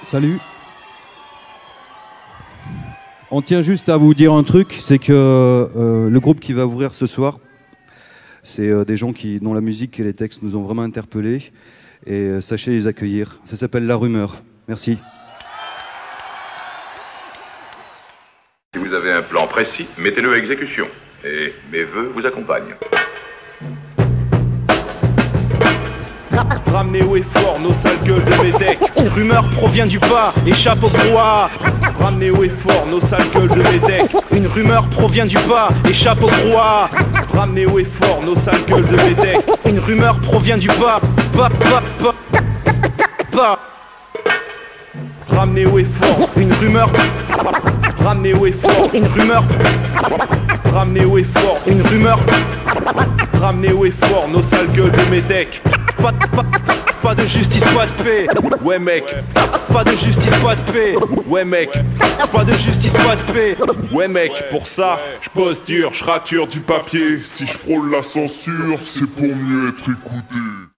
Salut. On tient juste à vous dire un truc, c'est que le groupe qui va ouvrir ce soir, c'est des gens dont la musique et les textes nous ont vraiment interpellés. Et sachez les accueillir. Ça s'appelle La Rumeur. Merci. Si vous avez un plan précis, mettez-le à exécution. Et mes vœux vous accompagnent. Ramenez haut et fort nos sales gueules de Médec. Une rumeur provient du bas, échappe au brouhaha. Ramenez haut et fort nos sales gueules de Médec. Une rumeur provient du bas, échappe au brouhaha. Ramenez haut et fort nos sales gueules de Médec. Une rumeur provient du bas, bas. Ramenez haut et fort, une rumeur. Ramenez haut et fort, une rumeur. Ramenez haut et fort, une rumeur. Ramenez haut et fort nos sales gueules de Médec. Pas de justice, pas de paix. Ouais mec. Pas de justice, pas de paix. Ouais mec. Pas de justice, pas de paix. Ouais mec. Pour ça, je pose dur, je rature du papier. Si je frôle la censure, c'est pour mieux être écouté.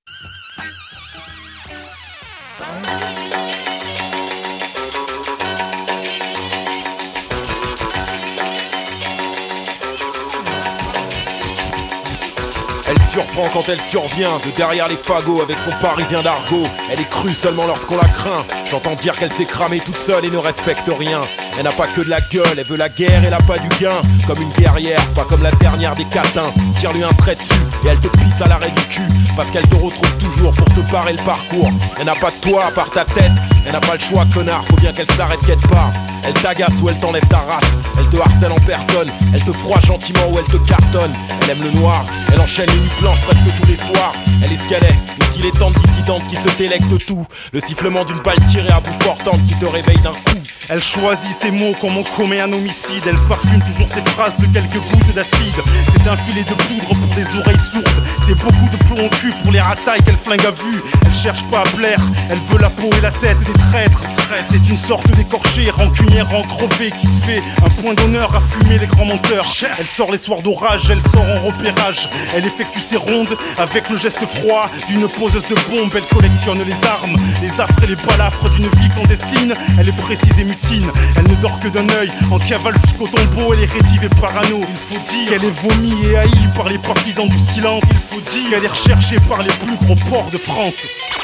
Elle surprend quand elle survient de derrière les fagots avec son parisien d'argot. Elle est crue seulement lorsqu'on la craint. J'entends dire qu'elle s'est cramée toute seule et ne respecte rien. Elle n'a pas que de la gueule, elle veut la guerre et l'appât du gain. Comme une guerrière, pas comme la dernière des catins. Tire-lui un trait dessus et elle te pisse à l'arrêt du cul. Parce qu'elle te retrouve toujours pour te parer le parcours. Elle n'a pas de toi à part ta tête. Elle n'a pas le choix, connard, faut bien qu'elle s'arrête qu'elle part. Elle t'agace ou elle t'enlève ta race. Elle te harcèle en personne. Elle te froisse gentiment ou elle te cartonne. Elle aime le noir, elle enchaîne les nuits blanches presque tous les soirs. Elle est squelette, une dilettante dissidente qui se délecte de tout. Le sifflement d'une balle tirée à bout portante qui te réveille d'un coup. Elle choisit ses mots comme on commet un homicide. Elle parfume toujours ses phrases de quelques gouttes d'acide. C'est un filet de poudre pour des oreilles sourdes. C'est beaucoup de plomb au cul pour les ratailles qu'elle flingue à vue. Elle cherche pas à plaire, elle veut la peau et la tête des traîtres. C'est une sorte d'écorché, rancunière encrevée qui se fait un point d'honneur à fumer les grands menteurs. Elle sort les soirs d'orage, elle sort en repérage. Elle effectue ses rondes avec le geste froid d'une poseuse de bombes. Elle collectionne les armes, les affres et les balafres d'une vie clandestine. Elle est précise et mutine, elle ne dort que d'un œil. En cavale jusqu'au tombeau, elle est rétive et parano. Il faut dire qu'elle est vomie et haïe par les partisans du silence. Il faut dire qu'elle est recherchée par les plus gros ports de France.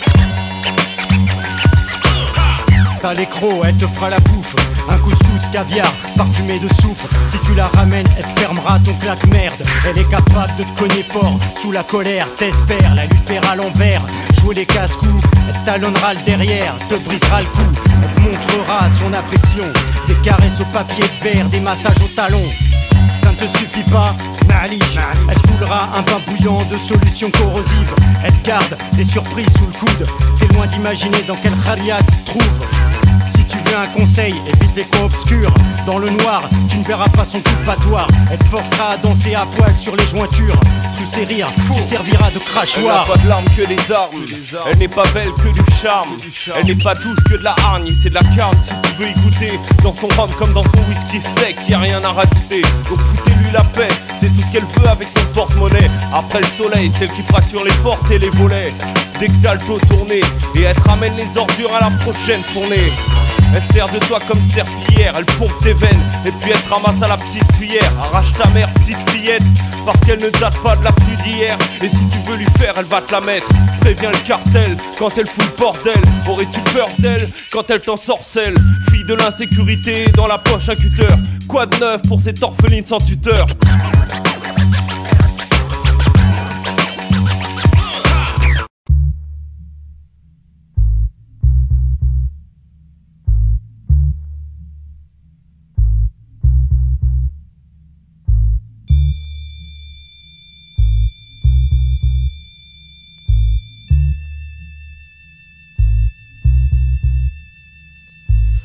T'as l'écro, elle te fera la bouffe. Un couscous caviar, parfumé de soufre. Si tu la ramènes, elle te fermera ton claque merde. Elle est capable de te cogner fort sous la colère. T'espères la lui faire à l'envers. Jouer les casse-coups, elle talonnera le derrière. Te brisera le cou, elle te montrera son affection. Des caresses au papier de verre, des massages au talon. Ça ne te suffit pas, Nalish. Elle te coulera un bain bouillant de solutions corrosives. Elle te garde des surprises sous le coude. T'es loin d'imaginer dans quel kharia tu te trouves. Si tu veux un conseil, évite les coins obscurs. Dans le noir, tu ne verras pas son coup de patoire. Elle te forcera à danser à poil sur les jointures. Sous ses rires, tu serviras de crachoir. Elle n'a pas de larmes que des armes. Elle n'est pas belle que du charme. Elle n'est pas douce que de la hargne. C'est de la carne si tu veux y goûter. Dans son rhum comme dans son whisky sec, y a rien à rajouter. Donc foutez-lui la paix, c'est tout ce qu'elle veut avec ton porte-monnaie. Après le soleil, celle qui fracture les portes et les volets. Dès que t'as le dos tourné, et elle te ramène les ordures à la prochaine fournée. Elle sert de toi comme serpillière, elle pompe tes veines et puis elle te ramasse à la petite cuillère. Arrache ta mère, petite fillette, parce qu'elle ne date pas de la pluie d'hier. Et si tu veux lui faire, elle va te la mettre. Préviens le cartel quand elle fout le bordel. Aurais-tu peur d'elle quand elle t'ensorcelle? Fille de l'insécurité, dans la poche un cutter. Quoi de neuf pour cette orpheline sans tuteur?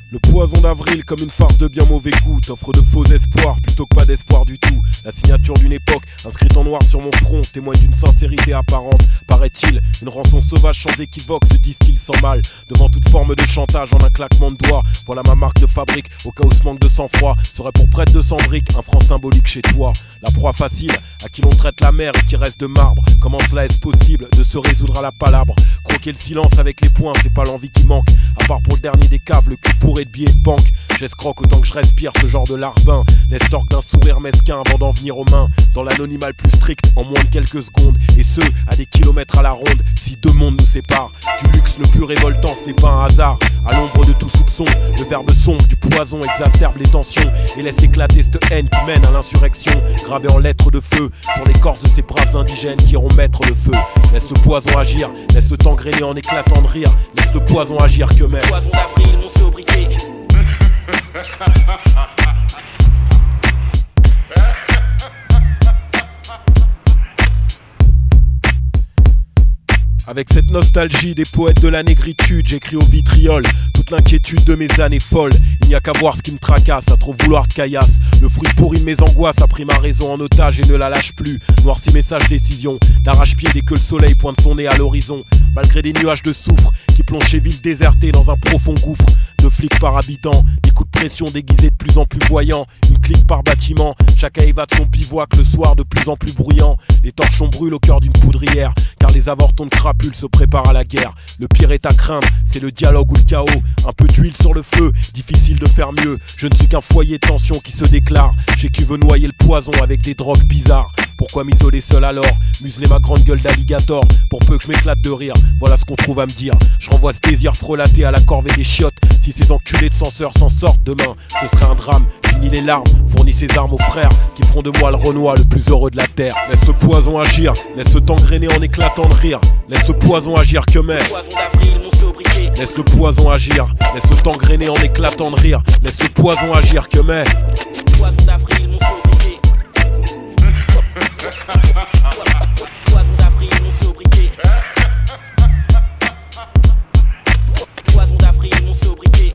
Le poison d'avril comme une farce de bien mauvais goût t'offre de faux espoirs plutôt que pas d'espoir du tout. La signature d'une époque inscrite en noir sur mon front témoigne d'une sincérité apparente. Paraît-il, une rançon sauvage sans équivoque se distille sans mal devant toute forme de chantage en un claquement de doigts. Voilà ma marque de fabrique, au cas où ce manque de sang-froid serait pour près de 200 briques, un franc symbolique chez toi. La proie facile, à qui l'on traite la mer et qui reste de marbre. Comment cela est-ce possible de se résoudre à la palabre? Croquer le silence avec les poings, c'est pas l'envie qui manque. À part pour le dernier des caves, le cul bourré de billets de banque. J'escroque autant que je respire ce genre de larbin. L'estorque d'un sourire mesquin avant d'en venir aux mains. Dans l'anonymat le plus strict, en moins de quelques secondes. Et ce, à des kilomètres à la ronde. Si deux mondes nous séparent, du luxe le plus révoltant, ce n'est pas un hasard. À l'ombre de tout soupçon, le verbe sombre du poison exacerbe les tensions et laisse éclater cette haine qui mène à l'insurrection. Gravée en lettres de feu sur l'écorce de ces braves indigènes qui iront mettre le feu. Laisse le poison agir, laisse le temps grainer en éclatant de rire. Laisse le poison agir que même. Poison d'avril, mon sobriquet. Avec cette nostalgie des poètes de la négritude, j'écris au vitriol toute l'inquiétude de mes années folles. Il n'y a qu'à voir ce qui me tracasse, à trop vouloir de caillasse. Le fruit pourri de mes angoisses a pris ma raison en otage et ne la lâche plus. Noirci mes sages décisions, d'arrache-pied dès que le soleil pointe son nez à l'horizon. Malgré des nuages de soufre qui plongent ces villes désertées dans un profond gouffre. 2 flics par habitant, des coups de pression déguisés de plus en plus voyants. Une clique par bâtiment, chacun y va de son bivouac le soir de plus en plus bruyant. Les torchons brûlent au cœur d'une poudrière, car les avortons de crapules se préparent à la guerre. Le pire est à craindre, c'est le dialogue ou le chaos. Un peu d'huile sur le feu, difficile de faire mieux. Je ne suis qu'un foyer de tension qui se déclare. J'ai qui veut noyer le poison avec des drogues bizarres. Pourquoi m'isoler seul alors? Museler ma grande gueule d'alligator pour peu que je m'éclate de rire. Voilà ce qu'on trouve à me dire. Je renvoie ce désir frelaté à la corvée des chiottes. Si ces enculés de censeurs s'en sortent demain, ce serait un drame. Fini les larmes, fournis ces armes aux frères qui feront de moi le Renoir le plus heureux de la terre. Laisse ce poison agir, laisse le temps grainer en éclatant de rire. Laisse ce poison agir que mais. Poison d'avril, mon sobriquet. Laisse le poison agir, laisse le temps grainer en éclatant de rire. Laisse le poison agir que mais. Poison d'avril, mon sobriquet. Poison d'avril, mon sobriquet. Poison d'avril, mon sobriquet.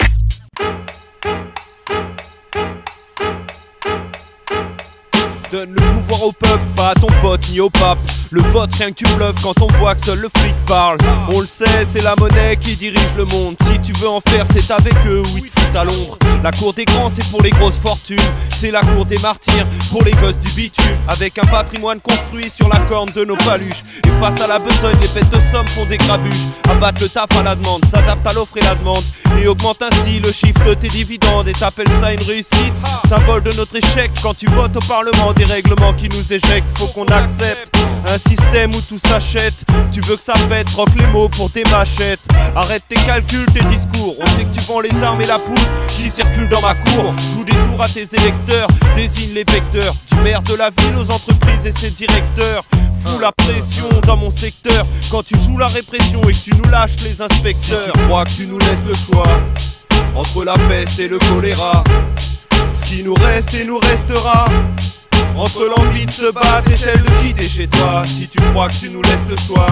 Donne le pouvoir au peuple, pas à ton pote ni au pape. Le vote, rien que tu bluffes quand on voit que seul le flic parle. On le sait, c'est la monnaie qui dirige le monde. Si tu veux en faire, c'est avec eux ou ils te foutent à l'ombre. La cour des grands, c'est pour les grosses fortunes. C'est la cour des martyrs, pour les gosses du bitume. Avec un patrimoine construit sur la corne de nos paluches. Et face à la besogne, les bêtes de somme font des grabuges. Abattent le taf à la demande, s'adaptent à l'offre et la demande. Et augmente ainsi le chiffre de tes dividendes. Et t'appelles ça une réussite, symbole de notre échec. Quand tu votes au Parlement, des règlements qui nous éjectent, faut qu'on accepte un système où tout s'achète. Tu veux que ça pète, rock les mots pour tes machettes. Arrête tes calculs, tes discours. On sait que tu vends les armes et la poudre qui circulent dans ma cour. Joue des tours à tes électeurs, désigne les vecteurs. Du maire de la ville aux entreprises et ses directeurs. Fous la pression dans mon secteur quand tu joues la répression et que tu nous lâches les inspecteurs. Si tu crois que tu nous laisses le choix entre la peste et le choléra, ce qui nous reste et nous restera entre l'envie de se battre et celle de quitter chez toi. Si tu crois que tu nous laisses le choix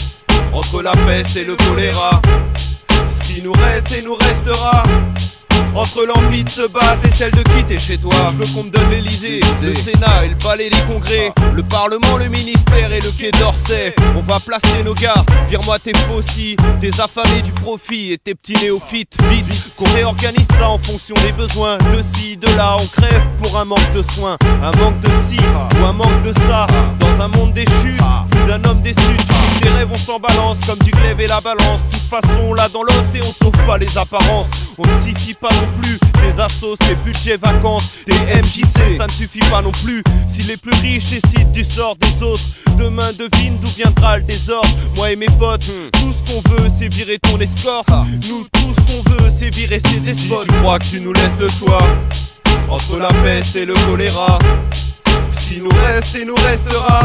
entre la peste et le choléra, ce qui nous reste et nous restera entre l'envie de se battre et celle de quitter chez toi. Je veux qu'on me donne l'Elysée, le Sénat et le palais des congrès, le Parlement, le ministère et le quai d'Orsay. On va placer nos gars, vire-moi tes faucilles, tes affamés du profit et tes petits néophytes. Vite, qu'on réorganise ça en fonction des besoins. De ci, de là, on crève pour un manque de soins. Un manque de ci ou un manque de ça. Dans un monde déchu, plus d'un homme déçu. Tu sais que tes rêves on s'en balance comme du glaive et la balance. De toute façon, là dans l'os et on sauve pas les apparences. On ne suffit pas non plus tes assos, tes budgets vacances, tes MJC, ça ne suffit pas non plus. Si les plus riches décident du sort des autres, demain devine d'où viendra le désordre. Moi et mes potes, tout ce qu'on veut c'est virer ton escorte. Nous tout ce qu'on veut c'est virer ces despotes. Si tu crois que tu nous laisses le choix entre la peste et le choléra, ce qui nous reste et nous restera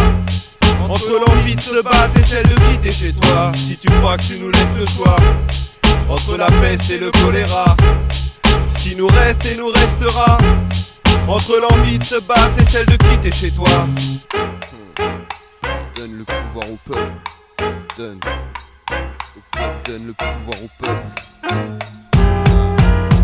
entre l'envie de se battre et celle de quitter chez toi. Si tu crois que tu nous laisses le choix entre la peste et le choléra, ce qui nous reste et nous restera entre l'envie de se battre et celle de quitter chez toi. Donne le pouvoir au peuple. Donne le pouvoir au peuple.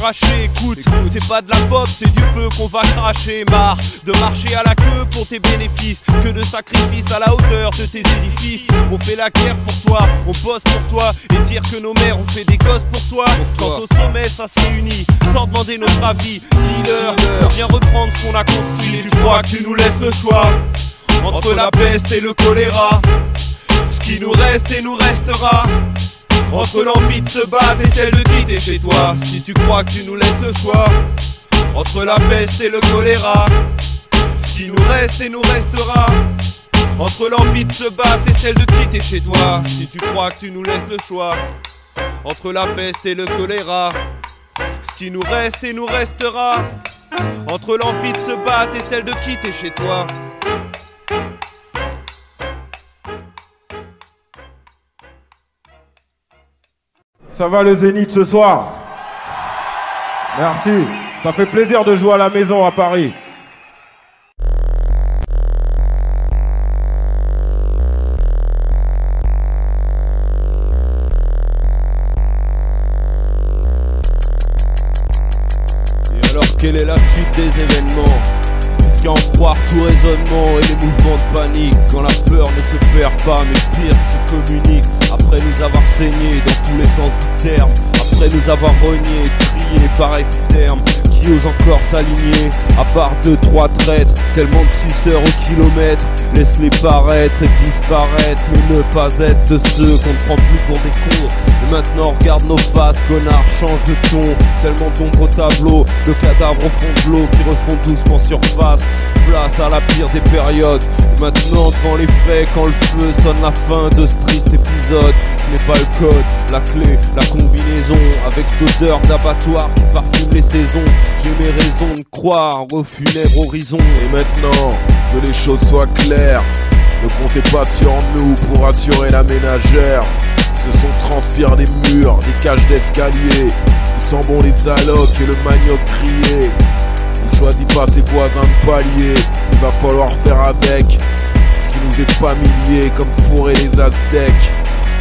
arracher. Écoute, c'est pas de la pop, c'est du feu qu'on va cracher. Marre de marcher à la queue pour tes bénéfices, que de sacrifices à la hauteur de tes édifices. On fait la guerre pour toi, on bosse pour toi, et dire que nos mères ont fait des gosses pour toi. Quand au sommet ça se réunit, sans demander notre avis, dis-leur, viens reprendre ce qu'on a construit. Si tu crois que tu nous laisses le choix entre la peste et le choléra, ce qui nous reste et nous restera, entre l'envie de se battre et celle de quitter chez toi. Si tu crois que tu nous laisses le choix entre la peste et le choléra, ce qui nous reste et nous restera, entre l'envie de se battre et celle de quitter chez toi. Si tu crois que tu nous laisses le choix entre la peste et le choléra, ce qui nous reste et nous restera, entre l'envie de se battre et celle de quitter chez toi. Ça va le Zénith ce soir? Merci, ça fait plaisir de jouer à la maison à Paris. Et alors quelle est la suite des événements? Jusqu'à en croire tout raisonnement et les mouvements de panique, quand la peur ne se perd pas mais pire se communique. Après nous avoir saigné dans tous les sens du terme, après nous avoir renié, trié par épitherme, qui ose encore s'aligner à part 2-3 traîtres, tellement de suceurs au kilomètre. Laisse-les paraître et disparaître, mais ne pas être de ceux qu'on ne prend plus pour des cons. Et maintenant regarde nos faces, connard, change de ton. Tellement d'ombre au tableau, de cadavres au fond de l'eau qui refont doucement surface. Place à la pire des périodes. Et maintenant devant les faits, quand le feu sonne la fin de ce triste épisode, je n'ai pas le code, la clé, la combinaison, avec cette odeur d'abattoir qui parfume les saisons. J'ai mes raisons de croire au funèbre horizon. Et maintenant que les choses soient claires, ne comptez pas sur nous pour assurer la ménagère. Ce sont transpire des murs, des cages d'escalier. Ils sentent bon les allocs et le manioc crié. On ne choisit pas ses voisins de palier. Il va falloir faire avec ce qui nous est familier, comme fourrer les Aztèques.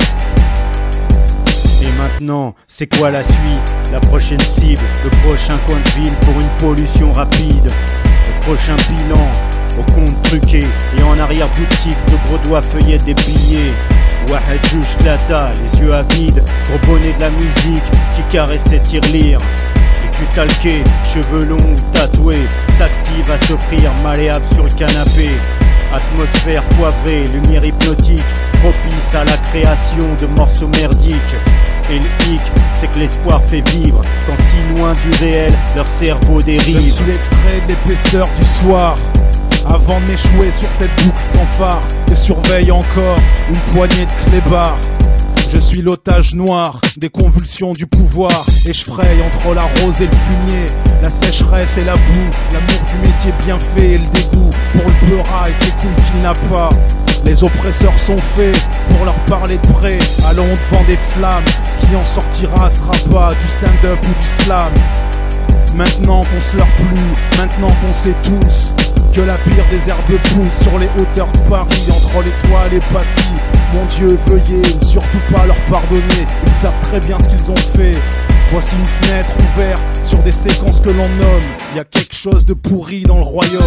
Et maintenant, c'est quoi la suite? La prochaine cible, le prochain coin de ville pour une pollution rapide. Le prochain bilan, au compte truqué et en arrière-boutique de gros doigts feuillettent des billets. Wahed juge Tlata, les yeux avides, gros bonnet de la musique qui caresse ses tirelires. Les culs talqués, cheveux longs ou tatoués, s'activent à s'offrir malléable sur le canapé. Atmosphère poivrée, lumière hypnotique, propice à la création de morceaux merdiques. Et le hic, c'est que l'espoir fait vivre quand si loin du réel, leur cerveau dérive. Je suis l'extrait de l'épaisseur du soir, avant de m'échouer sur cette boucle sans phare, et surveille encore une poignée de clébards. Je suis l'otage noir des convulsions du pouvoir, et je fraye entre la rose et le fumier, la sécheresse et la boue, l'amour du métier bien fait et le dégoût pour le peura et ses couilles qu'il n'a pas. Les oppresseurs sont faits pour leur parler de près, allons devant des flammes, ce qui en sortira sera pas du stand-up ou du slam. Maintenant qu'on se leurre plus, maintenant qu'on sait tous que la pire des herbes pousse sur les hauteurs de Paris, entre les toits et les passy. Mon Dieu, veuillez surtout pas leur pardonner, ils savent très bien ce qu'ils ont fait. Voici une fenêtre ouverte sur des séquences que l'on nomme. Il y a quelque chose de pourri dans le royaume.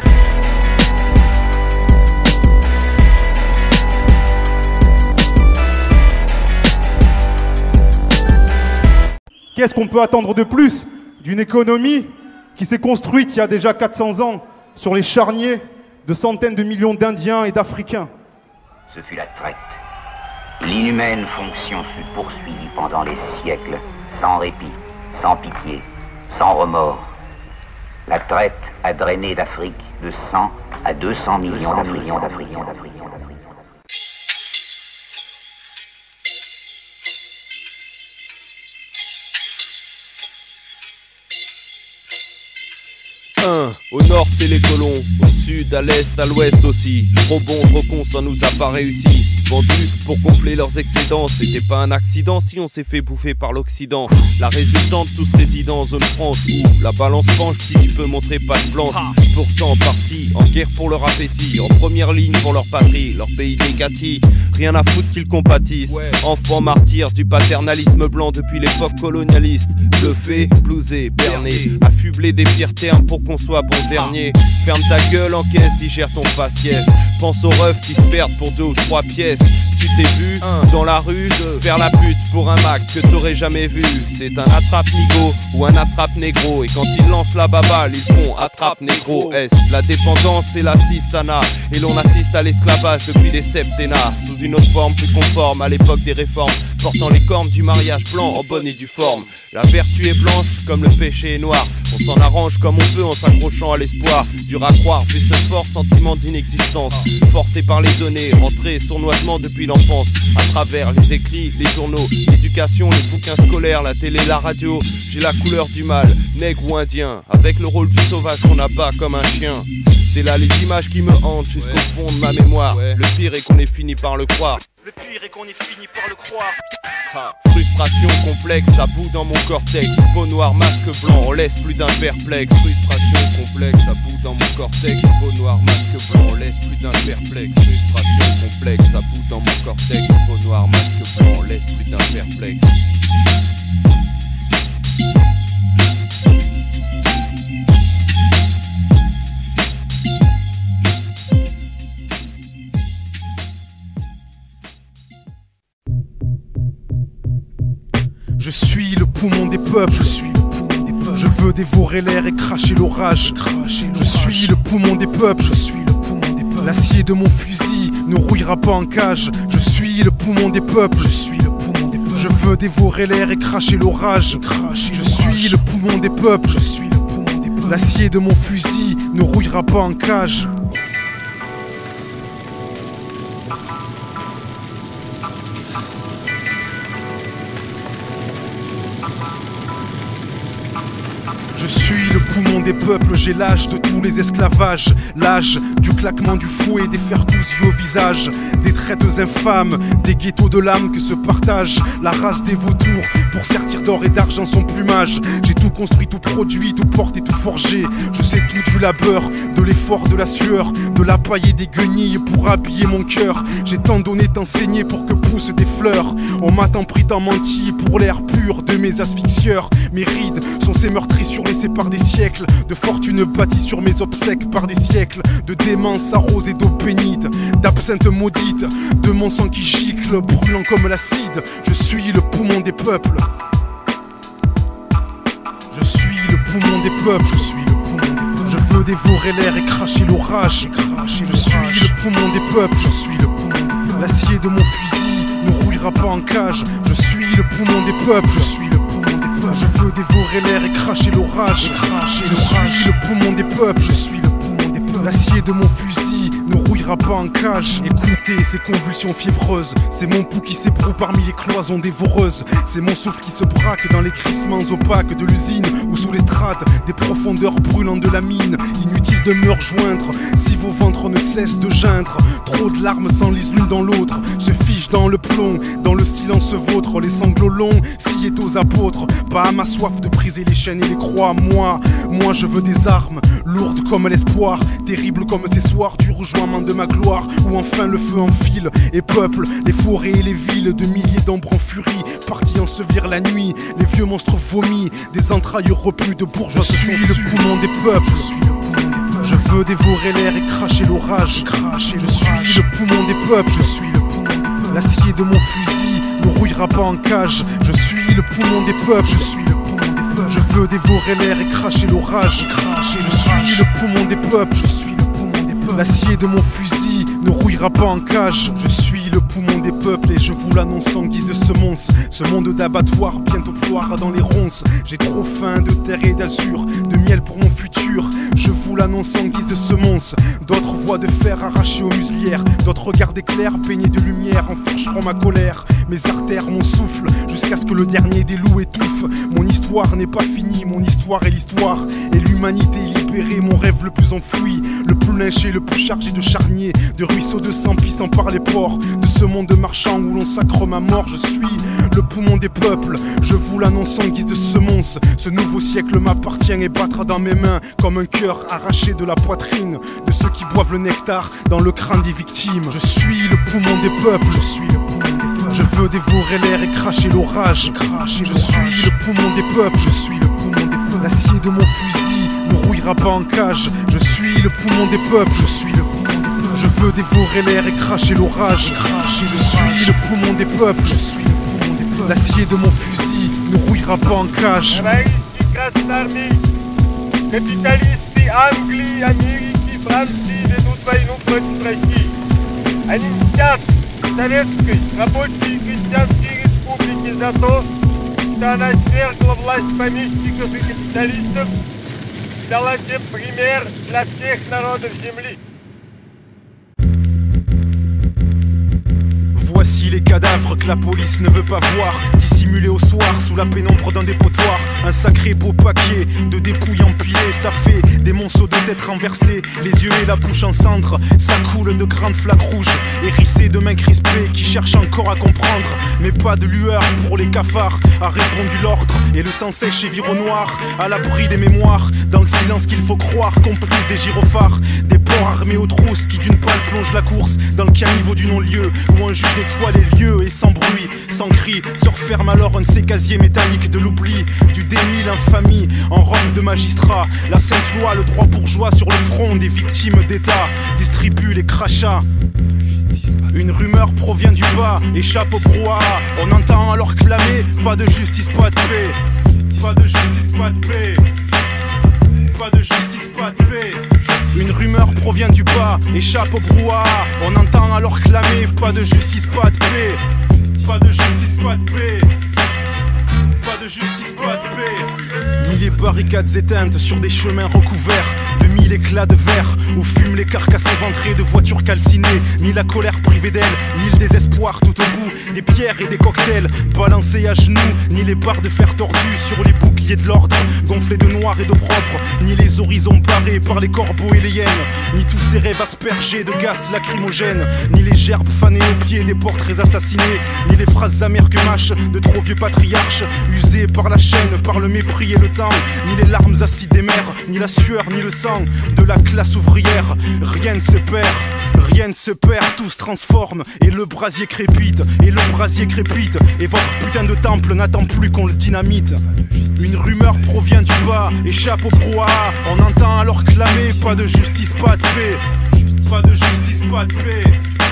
Qu'est-ce qu'on peut attendre de plus d'une économie qui s'est construite il y a déjà 400 ans sur les charniers de centaines de millions d'Indiens et d'Africains? Ce fut la traite. L'inhumaine fonction fut poursuivie pendant des siècles, sans répit, sans pitié, sans remords. La traite a drainé d'Afrique de 100 à 200 millions d'Africains. Au nord c'est les colons, au sud, à l'est, à l'ouest aussi. Trop bon, trop con, ça nous a pas réussi. vendus pour gonfler leurs excédents. C'était pas un accident si on s'est fait bouffer par l'Occident. La résultante, tous résidents en zone franche où la balance penche si tu peux montrer pas de blanche. Pourtant partis en guerre pour leur appétit, en première ligne pour leur patrie, leur pays négatif. Rien à foutre qu'ils compatissent. Enfants martyrs du paternalisme blanc depuis l'époque colonialiste. Bluffés, blousés, bernés, affublés des pires termes pour qu'on soit bon dernier. Ferme ta gueule, encaisse, digère ton faciès. Pense aux refs qui se perdent pour 2 ou 3 pièces. Tu t'es vu dans la rue faire la pute pour un Mac que t'aurais jamais vu. C'est un attrape-nigo ou un attrape-négro. Et quand ils lancent la baballe, ils font attrape-négro. Est-ce la dépendance et l'assistanat? Et l'on assiste à l'esclavage depuis des septennats. Sous une autre forme plus conforme à l'époque des réformes, portant les cornes du mariage blanc en bonne et due forme. La vertu est blanche comme le péché est noir. On s'en arrange comme on peut en s'accrochant à l'espoir. Dur à croire vu ce fort sentiment d'inexistence. Forcé par les données, rentré sournoisement depuis l'enfance. À travers les écrits, les journaux, l'éducation, les bouquins scolaires, la télé, la radio. J'ai la couleur du mal, nègre ou indien. Avec le rôle du sauvage qu'on abat comme un chien. C'est là les images qui me hantent jusqu'au fond de ma mémoire. Le pire est qu'on ait fini par le croire. Le pire est qu'on ait fini par le croire. Frustration complexe, à bout dans mon cortex. Peau noire, masque blanc, on laisse plus d'un perplexe. Frustration complexe, à bout dans mon cortex. Peau noire, masque blanc, on laisse plus d'un perplexe. Frustration complexe, à bout dans mon cortex. Peau noire, masque blanc, on laisse plus d'un perplexe. Je suis le poumon des peuples, je suis le poumon des peuples. Je veux dévorer l'air et cracher l'orage. Je suis le poumon des peuples, je suis le poumon des peuples. L'acier de mon fusil ne rouillera pas en cage. Je suis le poumon des peuples, je suis le poumon des peuples. Je veux dévorer l'air et cracher l'orage. Je suis le poumon des peuples, je suis le poumon des peuples. L'acier de mon fusil ne rouillera pas en cage. Je suis le poumon des peuples, j'ai l'âge de tous les esclavages. L'âge du claquement du fouet, des fers cousus au visage. Des traites infâmes, des ghettos de l'âme que se partagent. La race des vautours pour sertir d'or et d'argent son plumage. J'ai tout construit, tout produit, tout porté, tout forgé. Je sais tout du labeur, de l'effort, de la sueur, de la paille et des guenilles pour habiller mon cœur. J'ai tant donné, tant saigné pour que poussent des fleurs. On m'a tant pris, tant menti pour l'air pur de mes asphyxieurs. Mes rides sont ces meurtrissures laissées par des siècles de fortune bâtie sur mes obsèques par des siècles de démence arrosée d'eau bénite, d'absinthe maudite, de mon sang qui gicle, brûlant comme l'acide. Je suis le poumon des peuples. Je suis le poumon des peuples. Je suis le poumon des peuples. Je veux dévorer l'air et cracher l'orage. Je suis le poumon des peuples. Je suis le poumon des peuples. L'acier de mon fusil ne rouillera pas en cage. Je suis le poumon des peuples. Je suis le poumon des peuples. Je veux dévorer l'air et cracher l'orage. Je suis le poumon des peuples. Je suis le poumon des peuples. L'acier de mon fusil ne rouillera pas en cage. Écoutez ces convulsions fiévreuses, c'est mon pouls qui s'ébroue parmi les cloisons dévoreuses. C'est mon souffle qui se braque dans les crissements opaques de l'usine ou sous les strates des profondeurs brûlantes de la mine. Inutile de me rejoindre si vos ventres ne cessent de geindre. Trop de larmes s'enlisent l'une dans l'autre, se fichent dans le plomb, dans le silence vôtre. Les sanglots longs sciés aux apôtres. Pas à ma soif de briser les chaînes et les croix. Moi je veux des armes lourdes comme l'espoir, terribles comme ces soirs du rejoinement de ma gloire, où enfin le feu enfile et peuple les forêts et les villes de milliers d'ombres en furie, partis ensevelir la nuit, les vieux monstres vomis, des entrailles repues de bourgeois. Je suis le poumon des peuples. Je suis le poumon des peuples. Je veux dévorer l'air et cracher l'orage. Je suis le poumon des peuples. Je suis le poumon des peuples. L'acier de mon fusil ne rouillera pas en cage. Je suis le poumon des peuples. Je suis le poumon des peuples. Je veux dévorer l'air et cracher l'orage. Je suis le poumon des peuples. Je suis le poumon des peuples. L'acier de mon fusil ne rouillera pas en cage. Je suis le poumon des peuples et je vous l'annonce en guise de semonce. Ce monde d'abattoir bientôt ploiera dans les ronces. J'ai trop faim de terre et d'azur, de miel pour mon futur. Je vous l'annonce en guise de semonce. D'autres voies de fer arrachées aux muselières, d'autres regards d'éclairs peignés de lumière enfourcheront ma colère. Mes artères, mon souffle, jusqu'à ce que le dernier des loups étouffe. Mon histoire n'est pas finie, mon histoire est l'histoire. Et l'humanité libérée, mon rêve le plus enfoui, le plus lynché, le plus chargé de charniers, de ruisseau de sang pissant par les pores de ce monde marchand où l'on sacre ma mort. Je suis le poumon des peuples, je vous l'annonce en guise de semonce. Ce nouveau siècle m'appartient et battra dans mes mains comme un cœur arraché de la poitrine de ceux qui boivent le nectar dans le crâne des victimes. Je suis le poumon des peuples, je suis le poumon des peuples. Je veux dévorer l'air et cracher l'orage. Je suis le poumon des peuples, je suis le poumon des peuples. L'acier de mon fusil ne rouillera pas en cage. Je suis le poumon des peuples, je suis le poumon des peuples. Je veux dévorer l'air et cracher l'orage. Je suis le poumon des peuples, je suis le poumon des peuples. L'acier de mon fusil ne rouillera pas en cage. Капиталисты Англии, Америки, Франции ведут войну против России. Они мстят Советской рабочей и крестьянской республике за то, что она свергла власть помещиков и капиталистов, дала тем пример для всех народов земли. Voici les cadavres que la police ne veut pas voir, dissimulés au soir sous la pénombre d'un dépotoir. Un sacré beau paquet de dépouilles empilées. Ça fait des monceaux de têtes renversées, les yeux et la bouche en cendres. Ça coule de grandes flaques rouges, hérissées de mains crispées qui cherchent encore à comprendre. Mais pas de lueur pour les cafards, a répondu l'ordre. Et le sang sèche et vire au noir, à l'abri des mémoires. Dans le silence qu'il faut croire, complice des gyrophares. Des porcs armés aux trousses qui d'une balle plongent la course dans le caniveau du non-lieu, où un juge nettoie les lieux et sans bruit, sans cri, se referme alors un de ces casiers métalliques de l'oubli, du déni, l'infamie, en robe de magistrat. La sainte loi, le droit bourgeois sur le front des victimes d'État, distribue les crachats. Une rumeur provient du bas, échappe au brouhaha. On entend alors clamer, pas de justice, pas de paix. Pas de justice, pas de paix. Pas de justice, pas de paix. Une rumeur provient du bas, échappe au brouhaha. On entend alors clamer, pas de justice, pas de paix. Pas de justice, pas de paix. Pas de justice, pas de paix. Ni les barricades éteintes sur des chemins recouverts de mille éclats de verre où fument les carcasses éventrées de voitures calcinées. Ni la colère privée d'elle, ni le désespoir tout au bout des pierres et des cocktails balancés à genoux. Ni les barres de fer tordues sur les boucliers de l'ordre gonflés de noir et de propre. Ni les horizons barrés par les corbeaux et les hyènes. Ni tous ces rêves aspergés de gaz lacrymogènes. Ni les gerbes fanées aux pieds des portraits assassinés. Ni les phrases amères que mâchent de trop vieux patriarches usés par la chaîne, par le mépris et le temps. Ni les larmes acides des mers, ni la sueur, ni le sang de la classe ouvrière. Rien ne se perd, rien ne se perd, tout se transforme. Et le brasier crépite, et le brasier crépite. Et votre putain de temple n'attend plus qu'on le dynamite. Une rumeur provient du bas, échappe au brouhaha. On entend alors clamer, pas de justice, pas de paix. Pas de justice, pas de paix.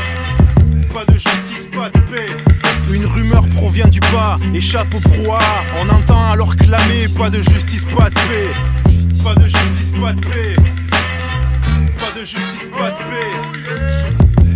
Pas de justice, pas de paix. Une rumeur provient du bas, échappe au brouhaha. On entend alors clamer, pas de justice, pas de paix. Pas de justice, pas de paix. Pas de justice, pas de paix.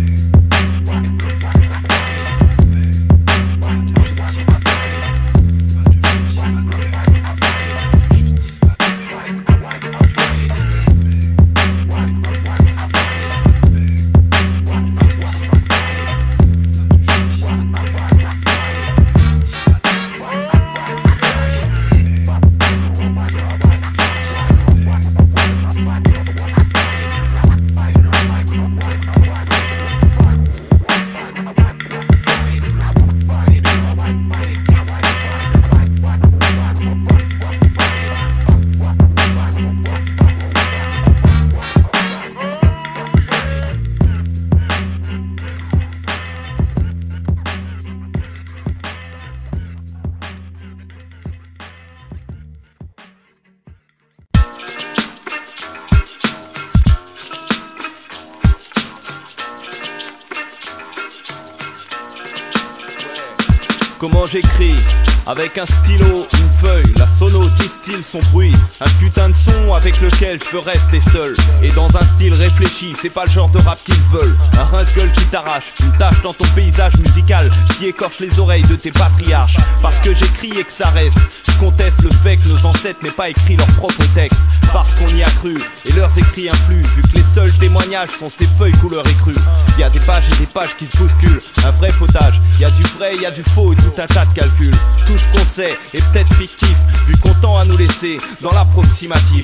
Comment j'écris? Avec un stylo, une feuille, la sono distille son bruit. Un putain de son avec lequel je veux rester seul. Et dans un style réfléchi, c'est pas le genre de rap qu'ils veulent. Un rince-gueule qui t'arrache, une tache dans ton paysage musical qui écorche les oreilles de tes patriarches. Parce que j'écris et que ça reste. Je conteste le fait que nos ancêtres n'aient pas écrit leur propre texte. Parce qu'on y a cru, et leurs écrits influent. Vu que les seuls témoignages sont ces feuilles couleur écrue. Y a des pages et des pages qui se bousculent. Un vrai potage, y a du vrai, y a du faux et tout un tas de calculs. Tout ce qu'on sait est peut-être fictif, vu qu'on tend à nous laisser dans l'approximatif. Un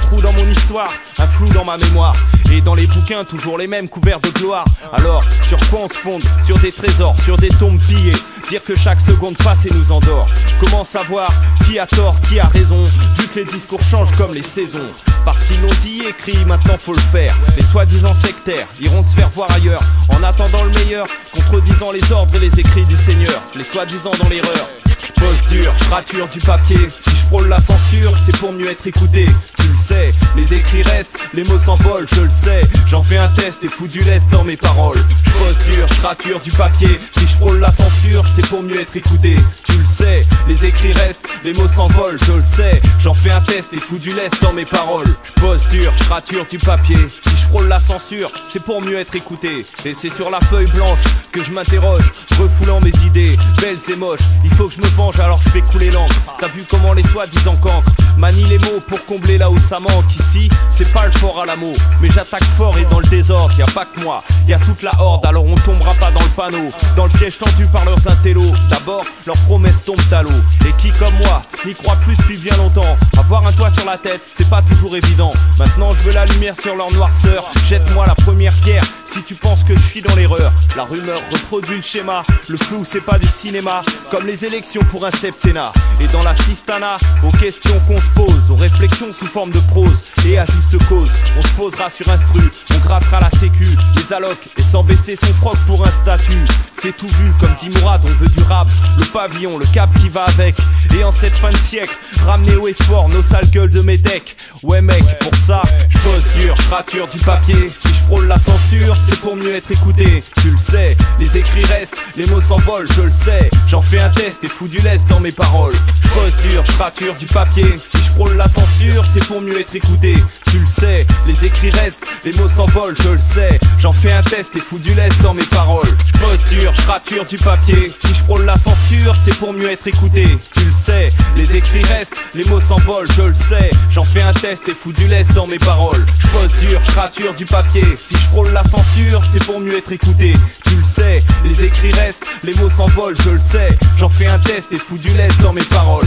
trou dans mon histoire, un flou dans ma mémoire. Et dans les bouquins, toujours les mêmes couverts de gloire. Alors, sur quoi on se fonde? Sur des trésors, sur des tombes pillées. Dire que chaque seconde passe et nous endort. Comment savoir qui a tort, qui a raison, vu que les discours changent comme les saisons? Parce qu'ils l'ont dit et écrit, maintenant faut le faire. Les soi-disant sectaires iront se faire voir ailleurs, en attendant le meilleur, contredisant les ordres et les écrits du Seigneur. Les soi-disant dans l'erreur. Je pose dur, je rature du papier. Si je frôle la censure, c'est pour mieux être écouté. Tu le sais, les écrits restent, les mots s'envolent, je le sais. J'en fais un test et fous du lest dans mes paroles. Je pose dur, je rature du papier. Si je frôle la censure, c'est pour mieux être écouté. Tu le sais, les écrits restent, les mots s'envolent, je le sais. J'en fais un test et fous du lest dans mes paroles. Je pose dur, je rature du papier. Si je frôle la censure, c'est pour mieux être écouté. Et c'est sur la feuille blanche que je m'interroge, refoulant mes idées, belles et moches. Il faut que je me venge, alors je fais couler l'encre. T'as vu comment les soi-disant cancres manient les mots pour combler là où ça manque. Ici, c'est pas le fort à la mot, mais j'attaque fort et dans le désordre. Y'a pas que moi, y'a toute la horde, alors on tombera pas dans le panneau, dans le piège tendu par leurs intellos. D'abord, leurs promesses tombent à l'eau. Et qui comme moi, n'y croit plus depuis bien longtemps. Avoir un toit sur la tête, c'est pas toujours évident. Maintenant je veux la lumière sur leur noirceur. Jette-moi la première pierre si tu penses que je suis dans l'erreur. La rumeur reproduit le schéma, le flou c'est pas du cinéma, comme les élections pour un septennat. Et dans la cistana, aux questions qu'on se pose, aux réflexions sous forme de prose, et à juste cause, on se posera sur instru, on grattera la sécu, les allocs, et sans baisser son froc pour un statut. C'est tout vu, comme dit Mourad, on veut du rap, le pavillon, le cap qui va avec. Et en cette fin de siècle, ramener haut et fort nos sales gueules de métèques. Ouais mec, pour ça, je pose dur, je rature du papier. Si je frôle la censure, c'est pour mieux être écouté. Tu le sais, les écrits restent, les mots s'envolent, je le sais. J'en fais un test et fous du lest dans mes paroles. Je pose dur, je rature du papier. Si je frôle la censure, c'est pour mieux être écouté. Tu le sais, les écrits restent, les mots s'envolent, je le sais. J'en fais un test et fous du lest dans mes paroles. Je pose dur, je rature du papier. Si je frôle la censure, c'est pour mieux être écouté. Tu le sais, les écrits restent, les mots s'envolent, je le sais. J'en fais un test et fous du lest dans mes paroles. Je pose dur, je rature du papier. Si je frôle la censure, c'est pour mieux être écouté. Tu le sais, les écrits restent, les mots s'envolent, je le sais. J'en fais un test et fous du lest dans mes paroles.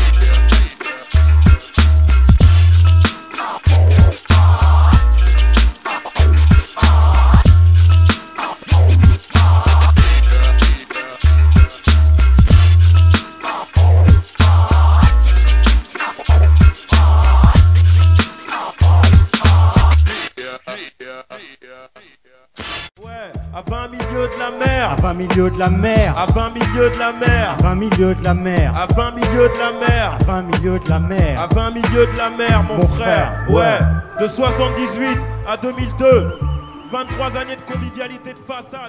À 20 milieux de la mer, à 20 milieux de la mer, à 20 milieux de la mer, à 20 milieux de la mer, à 20 milieux de la mer, à 20 milieux de la mer, à 20 milieux de la mer, mon frère. Ouais, de 78 à 2002, 23 années de convivialité de façade.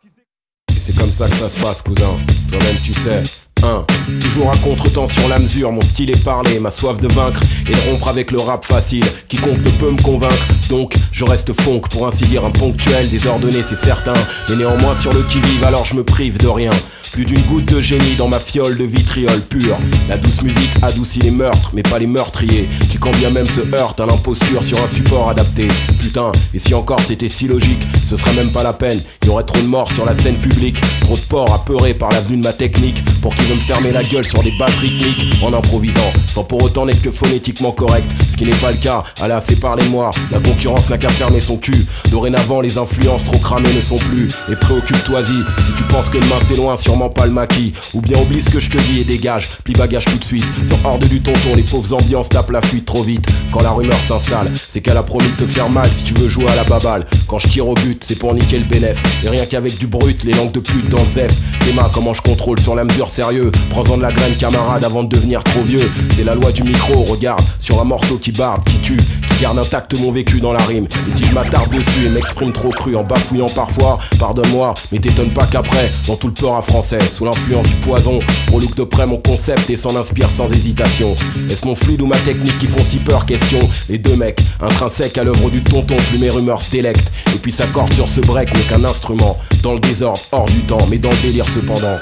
Et c'est comme ça que ça se passe, cousin. Toi-même, tu sais. Toujours à contre-temps sur la mesure, mon style est parlé, ma soif de vaincre et de rompre avec le rap facile. Quiconque ne peut me convaincre, donc je reste funk, pour ainsi dire un ponctuel, désordonné c'est certain, mais néanmoins sur le qui-vive, alors je me prive de rien. Plus d'une goutte de génie dans ma fiole de vitriol pur. La douce musique adoucit les meurtres, mais pas les meurtriers, qui quand bien même se heurtent à l'imposture sur un support adapté. Putain, et si encore c'était si logique, ce serait même pas la peine. Il y aurait trop de morts sur la scène publique, trop de porcs apeurés par l'avenue de ma technique, pour qu'ils veulent me fermer la gueule sur des bases rythmiques en improvisant, sans pour autant n'être que phonétiquement correct, ce qui n'est pas le cas. Allez, séparez-moi, la concurrence n'a qu'à fermer son cul. Dorénavant les influences trop cramées ne sont plus, et préoccupe-toi-y, si tu penses que demain c'est loin, sûrement pas le maquis. Ou bien oublie ce que je te dis et dégage, plie bagage tout de suite, sans hors du tonton, les pauvres ambiances tapent la fuite trop vite. Quand la rumeur s'installe, c'est qu'elle a promis de te faire mal si tu veux jouer à la baballe. Quand je tire au but, c'est pour niquer le bénéf, et rien qu'avec du brut, les langues de pute dans le zef. Tes mains, comment je contrôle sur la mesure, sérieux. Prends-en de la graine camarade avant de devenir trop vieux. C'est la loi du micro, regarde, sur un morceau qui barbe, qui tue, qui garde intact mon vécu dans la rime. Et si je m'attarde dessus et m'exprime trop cru en bafouillant parfois, pardonne-moi, mais t'étonne pas qu'après, dans tout le peur à français, sous l'influence du poison, on look de près mon concept et s'en inspire sans hésitation. Est-ce mon fluide ou ma technique qui font si peur? Question. Les deux mecs, intrinsèques à l'œuvre du tonton, plus mes rumeurs se délectent. Et puis s'accordent sur ce break n'est qu'un instrument, dans le désordre, hors du temps, mais dans le délire cependant.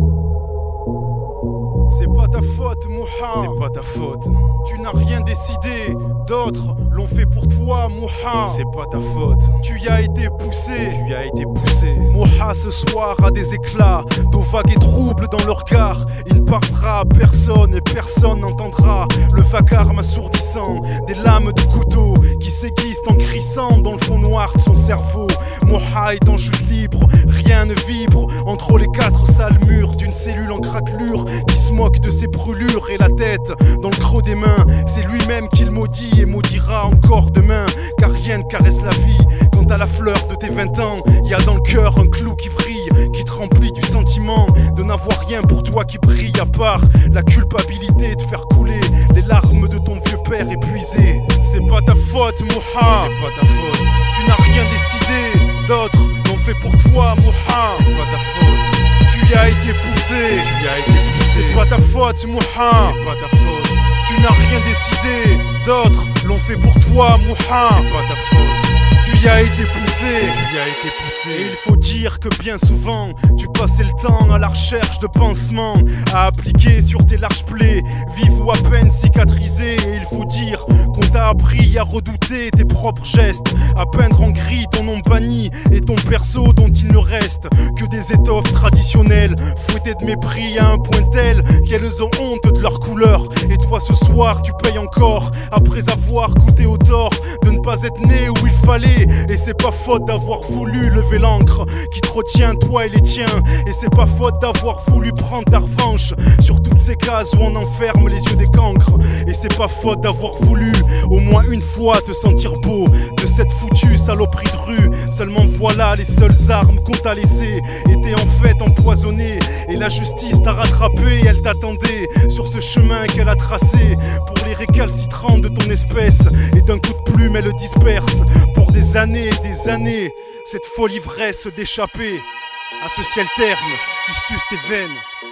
C'est pas ta faute, Mouha. C'est pas ta faute. Tu n'as rien décidé. d'autres l'ont fait pour toi, Mouha. C'est pas ta faute. Tu y as été poussé. Tu y as été poussé. Mouha ce soir a des éclats, d'eau vague et trouble dans leur regard. Il ne parlera à personne et personne n'entendra le vacarme assourdissant des lames de couteau qui s'aiguisent en crissant dans le fond noir de son cerveau. Mouha est en chute libre, rien ne vibre entre les quatre sales murs d'une cellule en craquelure qui se moque de ses brûlures et la tête dans le creux des mains. C'est lui-même qui le maudit et maudira encore demain, car rien ne caresse la vie. Quand à la fleur de tes 20 ans, y a dans le cœur un clou qui vrille, qui te remplit du sentiment de n'avoir rien pour toi qui brille, à part la culpabilité de faire couler les larmes de ton vieux père épuisé. C'est pas ta faute, Mouha. C'est pas ta faute. Tu n'as rien décidé, d'autres l'ont fait pour toi, Mouha. C'est pas ta faute. Tu y as été poussé. Tu y as été poussé. C'est pas ta faute, Mouha. C'est pas ta faute. Tu n'as rien décidé, d'autres l'ont fait pour toi, Mouha. C'est pas ta faute. Tu y as été poussé. Tu y as été poussé. Et il faut dire que bien souvent, tu passais le temps à la recherche de pansements à appliquer sur tes larges plaies, vives ou à peine cicatrisées. Et il faut dire qu'on t'a appris à redouter tes propres gestes, à peindre en gris ton nom banni et ton perso dont il ne reste que des étoffes traditionnelles, fouettées de mépris à un point tel qu'elles ont honte de leur couleur. Et toi ce soir tu payes encore, après avoir goûté au tort de ne pas être né où il fallait. Et c'est pas faute d'avoir voulu lever l'encre qui te retient toi et les tiens. Et c'est pas faute d'avoir voulu prendre ta revanche sur toutes ces cases où on enferme les yeux des cancres. Et c'est pas faute d'avoir voulu au moins une fois te sentir beau de cette foutue saloperie de rue. Seulement voilà, les seules armes qu'on t'a laissées étaient en fait empoisonnées. Et la justice t'a rattrapé et elle t'attendait sur ce chemin qu'elle a tracé pour les récalcitrants de ton espèce. Et d'un coup de plume elle disperse pour des années et des années cette folle ivresse d'échapper à ce ciel terne qui suce tes veines.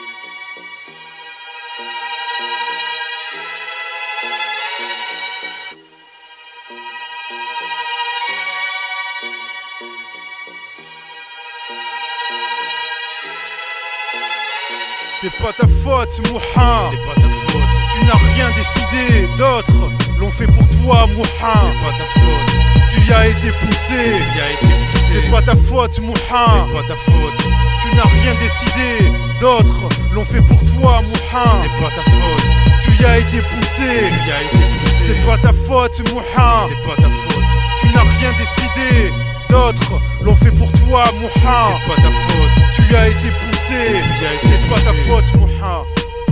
C'est pas ta faute, Mouha. C'est pas ta faute. Tu n'as rien décidé, d'autres l'ont fait pour toi, Mouha. C'est pas ta faute. Tu y as été poussé. Tu y as été poussé. C'est pas ta faute, Mouha. C'est pas ta faute. Tu n'as rien décidé, d'autres l'ont fait pour toi, Mouha. C'est pas ta faute. Tu y as été poussé. Tu y as été poussé. C'est pas ta faute, Mouha. C'est pas ta faute. Tu n'as rien décidé, d'autres l'ont fait pour toi, Mouha. C'est pas ta faute. Tu y as été poussé. Tu y as été C'est pas ta poussé. faute, Mouha.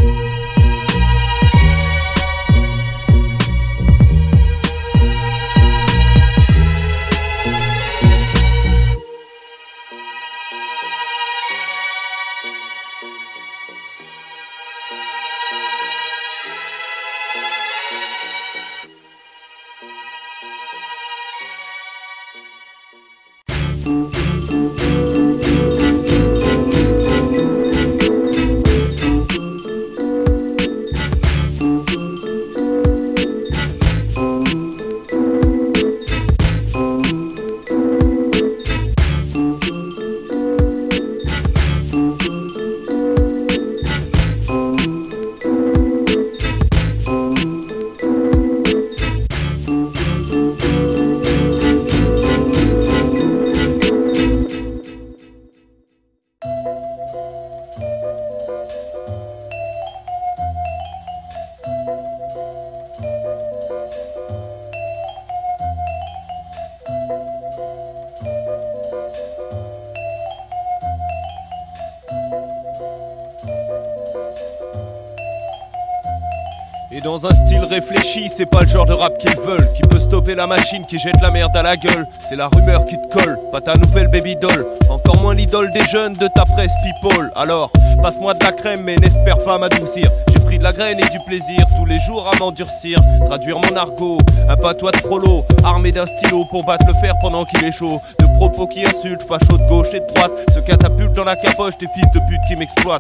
Et dans un style réfléchi, c'est pas le genre de rap qu'ils veulent, qui peut stopper la machine qui jette la merde à la gueule. C'est la rumeur qui te colle, pas ta nouvelle baby doll, encore moins l'idole des jeunes de ta presse people. Alors, passe-moi de la crème mais n'espère pas m'adoucir. J'ai pris de la graine et du plaisir tous les jours à m'endurcir, traduire mon argot, un patois de prolo, armé d'un stylo pour battre le fer pendant qu'il est chaud. De propos qui insultent, fachos de gauche et de droite, se catapultent dans la capoche des fils de pute qui m'exploitent.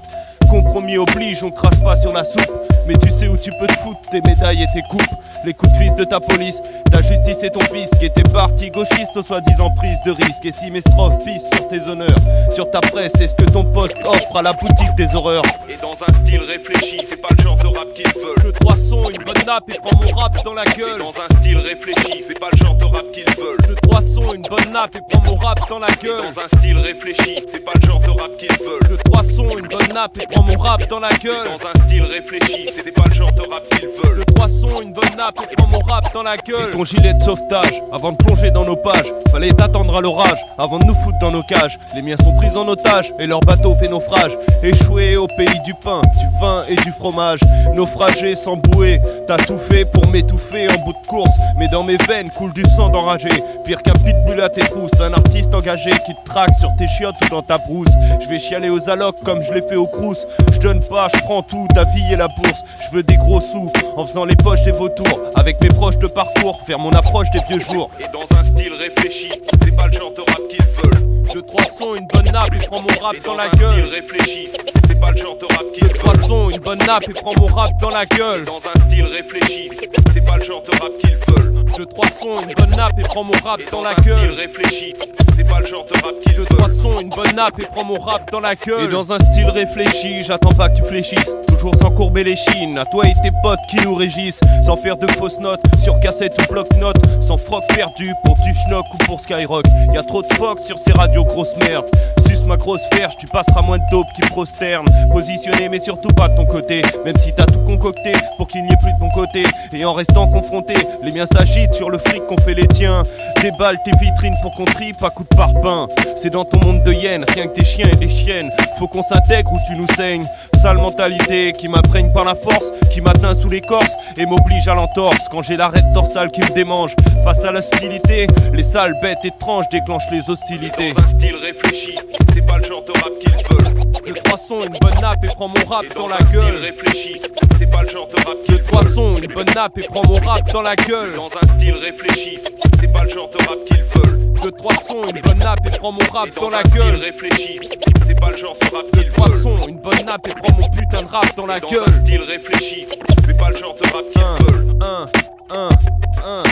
compromis oblige, on crache pas sur la soupe. Mais tu sais où tu peux te foutre tes médailles et tes coupes. Les coups de fils de ta police, ta justice et ton fils qui était parti gauchiste aux soi-disant prise de risque. Et si mes strophes pissent sur tes honneurs, sur ta presse, c'est ce que ton poste offre à la boutique des horreurs. Et dans un style réfléchi, c'est pas le genre de rap qu'ils veulent. Je 3 sons, une bonne nappe et prends mon rap dans la gueule. Et dans un style réfléchi, c'est pas le genre de rap qu'ils veulent. Je 3 sons, une bonne nappe et prends mon rap dans la gueule. Et dans un style réfléchi, c'est pas le genre de rap qu'ils veulent. Je 3 sons, une bonne nappe et prends mon rap dans la gueule. Et dans un style réfléchi, c'est pas le genre de rap qu'ils veulent. Je 3 sons, une bonne nappe et prends mon rap dans la gueule. C'est ton gilet de sauvetage, avant de plonger dans nos pages. Fallait t'attendre à l'orage, avant de nous foutre dans nos cages. Les miens sont pris en otage, et leur bateau fait naufrage. Échoué au pays du pain, du vin et du fromage. Naufragé sans bouée, t'as tout fait pour m'étouffer en bout de course. Mais dans mes veines coule du sang d'enragé. Pire qu'un pitbull à tes trousses, un artiste engagé qui te traque sur tes chiottes ou dans ta brousse. Je vais chialer aux allocs comme je l'ai fait au crous. Je donne pas, je prends tout, ta vie et la bourse. Je veux des gros sous, en faisant les poches des vautours. Avec mes proches de parcours, faire mon approche des vieux jours. Et dans un style réfléchi, c'est pas le genre de rap qu'ils veulent. Je 3 sons, une bonne nappe et prends mon rap dans la gueule. Style réfléchi, c'est pas le genre de rap qu'ils veulent. 3 sons, une bonne nappe et prends mon rap dans la gueule. Dans un style réfléchi, c'est pas le genre de rap qu'ils veulent. Je 3 sons, une bonne nappe et prends mon rap dans la gueule. Style réfléchi, c'est pas le genre de rap qu'ils veulent. 3 sons, une bonne nappe et prends mon rap dans la gueule. Et dans un style réfléchi, j'attends pas que tu fléchisses. Toujours sans courber les chines, à toi et tes potes qui nous régissent. Sans faire de fausses notes, sur cassette ou bloc-notes. Sans froc perdu pour du schnock ou pour Skyrock. Y'a trop de Fox sur ces radios grosse merde. Suce ma grosse ferge, tu passeras moins de dope qui prosterne. Positionné mais surtout pas de ton côté. Même si t'as tout concocté pour qu'il n'y ait plus de ton côté. Et en restant confronté, les miens s'agitent sur le fric qu'on fait les tiens. Déballe tes vitrines pour qu'on tripe à coups de parpaing. C'est dans ton monde de hyènes, rien que tes chiens et des chiennes. Faut qu'on s'intègre ou tu nous saignes. Sale mentalité qui m'imprègne par la force, qui m'atteint sous l'écorce et m'oblige à l'entorse. Quand j'ai l'arrêt dorsale qui me démange, face à l'hostilité, les sales bêtes étranges déclenchent les hostilités. Dans un style réfléchi, c'est pas le genre de rap qu'ils veulent. De 3 sons, une bonne nappe et prends mon rap dans la gueule. Style réfléchi, c'est pas le genre de rap qu'ils veulent. 3 sons, une bonne nappe et prends mon rap dans la gueule. Dans un style réfléchi, c'est pas le genre de rap qu'ils veulent. De 3 sons, une bonne nappe et prends mon rap dans la gueule. Réfléchi, c'est pas le genre de rap qu'ils veulent. 3 sons, une bonne nappe et prends mon putain de rap dans la gueule. Dans un style réfléchi, c'est pas le genre de rap qu'ils veulent. 1.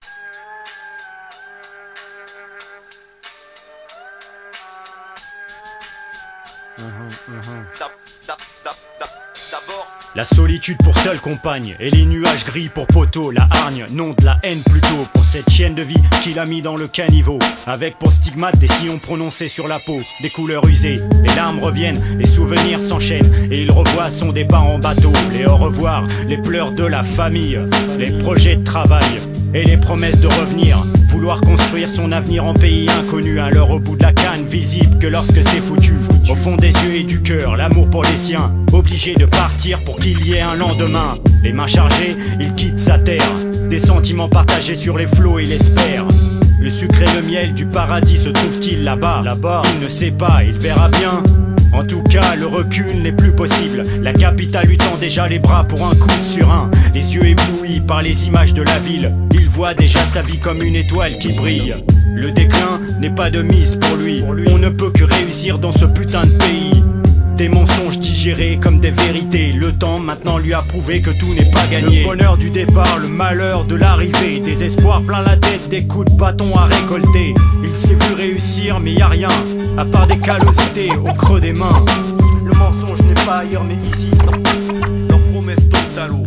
D'abord, la solitude pour seule compagne et les nuages gris pour poteau. La hargne, non de la haine plutôt pour cette chienne de vie qu'il a mis dans le caniveau. Avec pour stigmate des sillons prononcés sur la peau, des couleurs usées. Les larmes reviennent, les souvenirs s'enchaînent et il revoit son départ en bateau. Les au revoir, les pleurs de la famille, les projets de travail et les promesses de revenir. Vouloir construire son avenir en pays inconnu. Un leurre au bout de la canne, visible que lorsque c'est foutu. Au fond des yeux et du cœur, l'amour pour les siens. Obligé de partir pour qu'il y ait un lendemain. Les mains chargées, il quitte sa terre. Des sentiments partagés sur les flots, il espère. Le sucre et le miel du paradis se trouve-t-il là-bas? Il ne sait pas, il verra bien. En tout cas, le recul n'est plus possible. La capitale lui tend déjà les bras pour un coup de surin. Les yeux éblouis par les images de la ville, il voit déjà sa vie comme une étoile qui brille. Le déclin n'est pas de mise pour lui. On ne peut que réussir dans ce putain de pays. Des mensonges digérés comme des vérités. Le temps maintenant lui a prouvé que tout n'est pas gagné. Le bonheur du départ, le malheur de l'arrivée. Des espoirs plein la tête, des coups de bâton à récolter. Il s'est vu réussir mais y a rien, à part des callosités au creux des mains. Le mensonge n'est pas ailleurs mais ici. Leur promesse tombe à l'eau.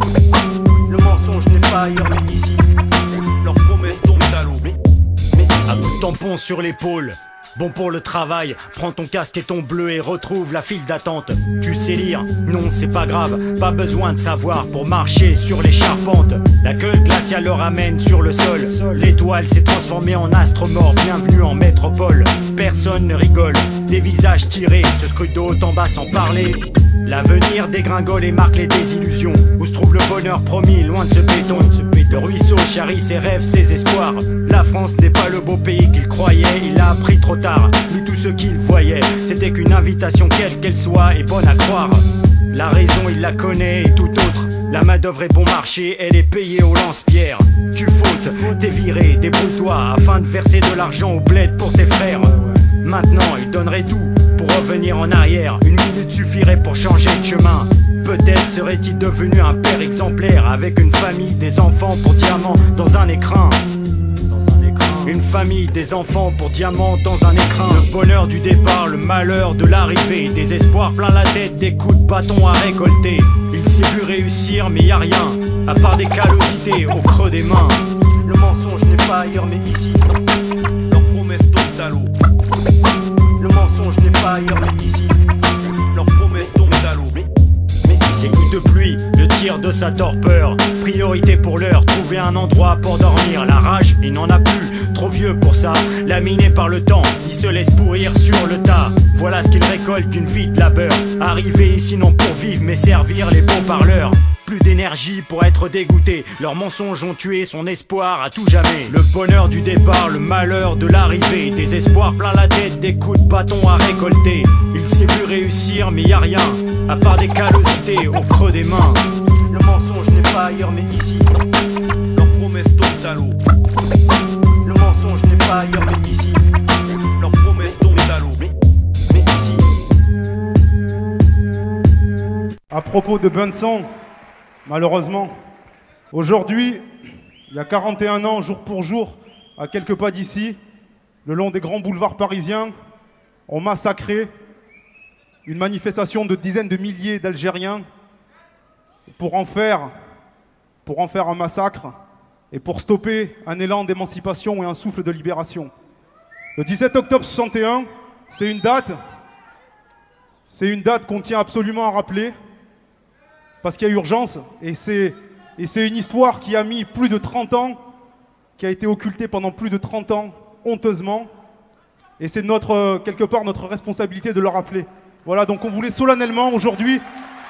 Le mensonge n'est pas ailleurs mais ici. Leur promesse tombe à l'eau. Un coup de tampon sur l'épaule. Bon pour le travail, prends ton casque et ton bleu et retrouve la file d'attente. Tu sais lire? Non, c'est pas grave, pas besoin de savoir pour marcher sur les charpentes. La gueule glaciale le ramène sur le sol. L'étoile s'est transformée en astre mort, bienvenue en métropole. Personne ne rigole, des visages tirés se scrutent de haut en bas sans parler. L'avenir dégringole et marque les désillusions. Où se trouve le bonheur promis, loin de ce béton. Le ruisseau charrie ses rêves, ses espoirs. La France n'est pas le beau pays qu'il croyait. Il a appris trop tard, lui tout ce qu'il voyait. C'était qu'une invitation quelle qu'elle soit et bonne à croire. La raison il la connaît et tout autre. La main d'œuvre est bon marché, elle est payée au lance-pierre. Tu fautes, t'es viré, débrouille-toi afin de verser de l'argent au bled pour tes frères. Maintenant il donnerait tout pour revenir en arrière. Une minute suffirait pour changer de chemin. Peut-être serait-il devenu un père exemplaire, avec une famille, des enfants pour diamants dans un écrin. Une famille, des enfants pour diamants dans un écrin. Le bonheur du départ, le malheur de l'arrivée. Des espoirs plein la tête, des coups de bâton à récolter. Il s'est vu réussir mais y a rien, à part des callosités au creux des mains. Le mensonge n'est pas ailleurs mais ici. Leur promesse tombent à l'eau. Le mensonge n'est pas ailleurs mais ici. Leur promesse tombent à l'eau. Ces gouttes de pluie, le tir de sa torpeur. Priorité pour l'heure, trouver un endroit pour dormir. La rage, il n'en a plus, trop vieux pour ça. Laminé par le temps, il se laisse pourrir sur le tas. Voilà ce qu'il récolte d'une vie de labeur. Arrivé ici non pour vivre mais servir les beaux parleurs. Plus d'énergie pour être dégoûté. Leurs mensonges ont tué son espoir à tout jamais. Le bonheur du départ, le malheur de l'arrivée. Des espoirs plein la tête, des coups de bâton à récolter. Il s'est vu réussir mais y a rien, à part des callosités au creux des mains. Le mensonge n'est pas ailleurs mais ici. Leur promesse tombent à l'eau. Le mensonge n'est pas ailleurs mais ici. Leur promesse tombent à l'eau. Mais ici. À propos de Benson, malheureusement, aujourd'hui, il y a 41 ans, jour pour jour, à quelques pas d'ici, le long des grands boulevards parisiens, on massacré une manifestation de dizaines de milliers d'Algériens pour en faire un massacre et pour stopper un élan d'émancipation et un souffle de libération. Le 17 octobre 61, c'est une date qu'on tient absolument à rappeler parce qu'il y a urgence et c'est une histoire qui a mis plus de 30 ans, qui a été occultée pendant plus de 30 ans, honteusement, et c'est quelque part notre responsabilité de le rappeler. Voilà, donc on voulait solennellement aujourd'hui...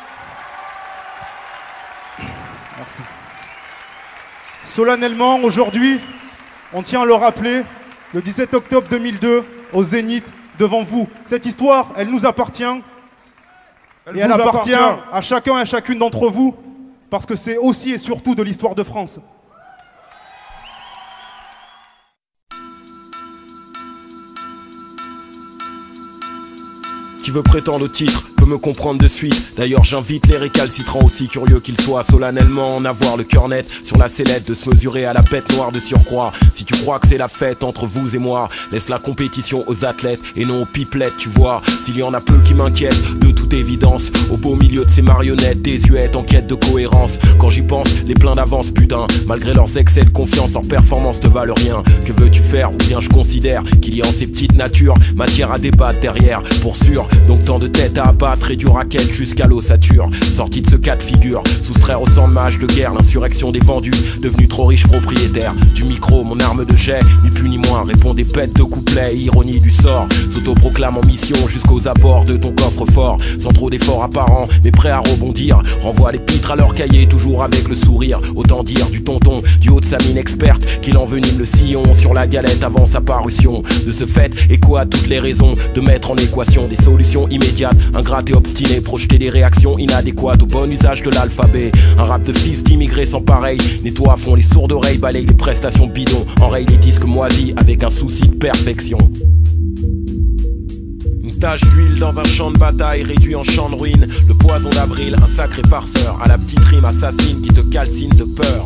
Merci. Solennellement, aujourd'hui, on tient à le rappeler, le 17 octobre 2002, au Zénith, devant vous. Cette histoire, elle nous appartient, et elle appartient à chacun et à chacune d'entre vous, parce que c'est aussi et surtout de l'histoire de France. Qui veut prétendre au titre peut me comprendre de suite. D'ailleurs j'invite les récalcitrants, aussi curieux qu'ils soient, solennellement en avoir le cœur net sur la sellette, de se mesurer à la bête noire de surcroît. Si tu crois que c'est la fête entre vous et moi, laisse la compétition aux athlètes et non aux pipelettes, tu vois. S'il y en a peu qui m'inquiètent, de toute évidence, au beau milieu de ces marionnettes désuètes en quête de cohérence. Quand j'y pense, les pleins d'avance, putain, malgré leurs excès de confiance, leurs performances te valent rien. Que veux-tu faire? Ou bien je considère qu'il y a en ces petites natures matière à débattre derrière, pour sûr. Donc tant de têtes à abattre et du racket jusqu'à l'ossature. Sorti de ce cas de figure, soustraire au sang de mage de guerre, l'insurrection des vendus, devenu trop riche propriétaire du micro, mon arme de jet, ni plus ni moins, répond des bêtes de couplets, ironie du sort, s'autoproclame en mission jusqu'aux abords de ton coffre-fort, sans trop d'efforts apparents, mais prêt à rebondir, renvoie les pitres à leur cahier, toujours avec le sourire, autant dire du tonton, du haut de sa mine experte, qu'il envenime le sillon sur la galette avant sa parution. De ce fait, écho à toutes les raisons de mettre en équation des solutions immédiates, ingrate et obstiné, projeter des réactions inadéquates au bon usage de l'alphabet. Un rap de fils d'immigrés sans pareil, nettoie à fond les sourdes oreilles, balaye les prestations bidons, enraye les disques moisis avec un souci de perfection. Une tache d'huile dans un champ de bataille réduit en champ de ruine. Le poison d'avril, un sacré farceur à la petite rime assassine qui te calcine de peur.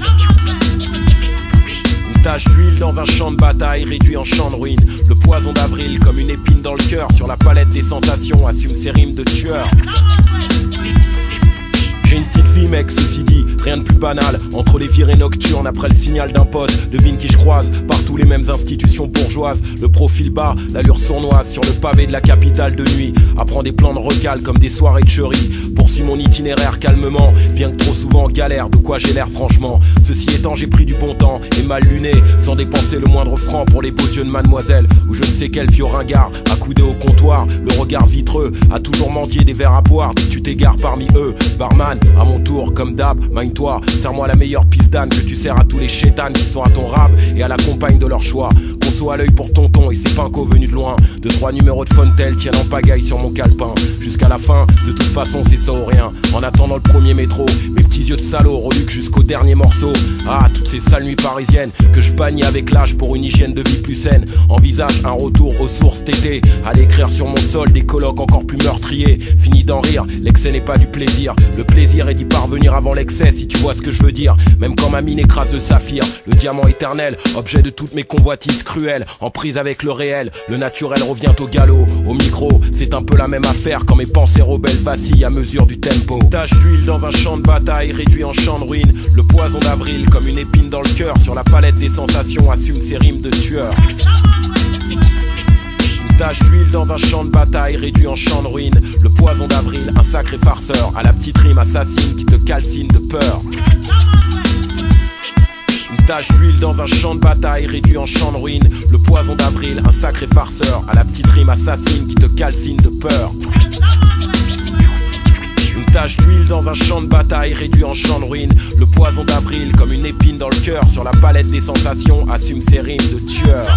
Tache d'huile dans un champ de bataille réduit en champ de ruine. Le poison d'avril comme une épine dans le cœur, sur la palette des sensations assume ses rimes de tueur. J'ai une petite vie mec, ceci dit, rien de plus banal. Entre les virées nocturnes après le signal d'un pote, devine qui je croise, partout les mêmes institutions bourgeoises. Le profil bas, l'allure sournoise sur le pavé de la capitale de nuit. Apprends des plans de recal comme des soirées de chérie. Poursuis mon itinéraire calmement, bien que trop souvent galère, de quoi j'ai l'air franchement. Ceci étant, j'ai pris du bon temps et mal luné, sans dépenser le moindre franc pour les beaux yeux de mademoiselle, ou je ne sais quel vieux ringard, accoudé au comptoir, le regard vitreux, a toujours mendié des verres à boire. Tu t'égares parmi eux, barman, À mon tour, comme d'hab, magne-toi, serre-moi la meilleure piste d'âne que tu sers à tous les chétanes qui sont à ton rab et à la compagne de leur choix. Conso à l'œil pour tonton et ses pincos venus de loin. 2-3 numéros de Fontel tiennent en pagaille sur mon calepin. Jusqu'à la fin, de toute façon c'est ça ou rien. En attendant le premier métro, mes petits yeux de salaud reluquent jusqu'au dernier morceau. Ah, toutes ces sales nuits parisiennes que je bannis avec l'âge pour une hygiène de vie plus saine. Envisage un retour aux sources cet été. Aller écrire sur mon sol des colloques encore plus meurtriers. Fini d'en rire, l'excès n'est pas du plaisir. Le plaisir est d'y parvenir avant l'excès, si tu vois ce que je veux dire. Même quand ma mine écrase de saphir, le diamant éternel, objet de toutes mes convoitises cruelles, en prise avec le réel, le naturel revient au galop. Au micro, c'est un peu la même affaire quand mes pensées rebelles vacillent à mesure du tempo. Tache d'huile dans un champ de bataille, réduit en champ de ruine. Le poison d'avril, comme une épine dans le cœur, sur la palette des sensations, assume ses rimes de tueur. Une tache d'huile dans un champ de bataille, réduit en champ de ruine. Le poison d'avril, un sacré farceur, à la petite rime assassine qui te calcine de peur. Une tache d'huile dans un champ de bataille, réduit en champ de ruine. Le poison d'avril, un sacré farceur, à la petite rime assassine qui te calcine de peur. Une tache d'huile dans un champ de bataille, réduit en champ de ruine. Le poison d'avril, comme une épine dans le cœur, sur la palette des sensations, assume ses rimes de tueur.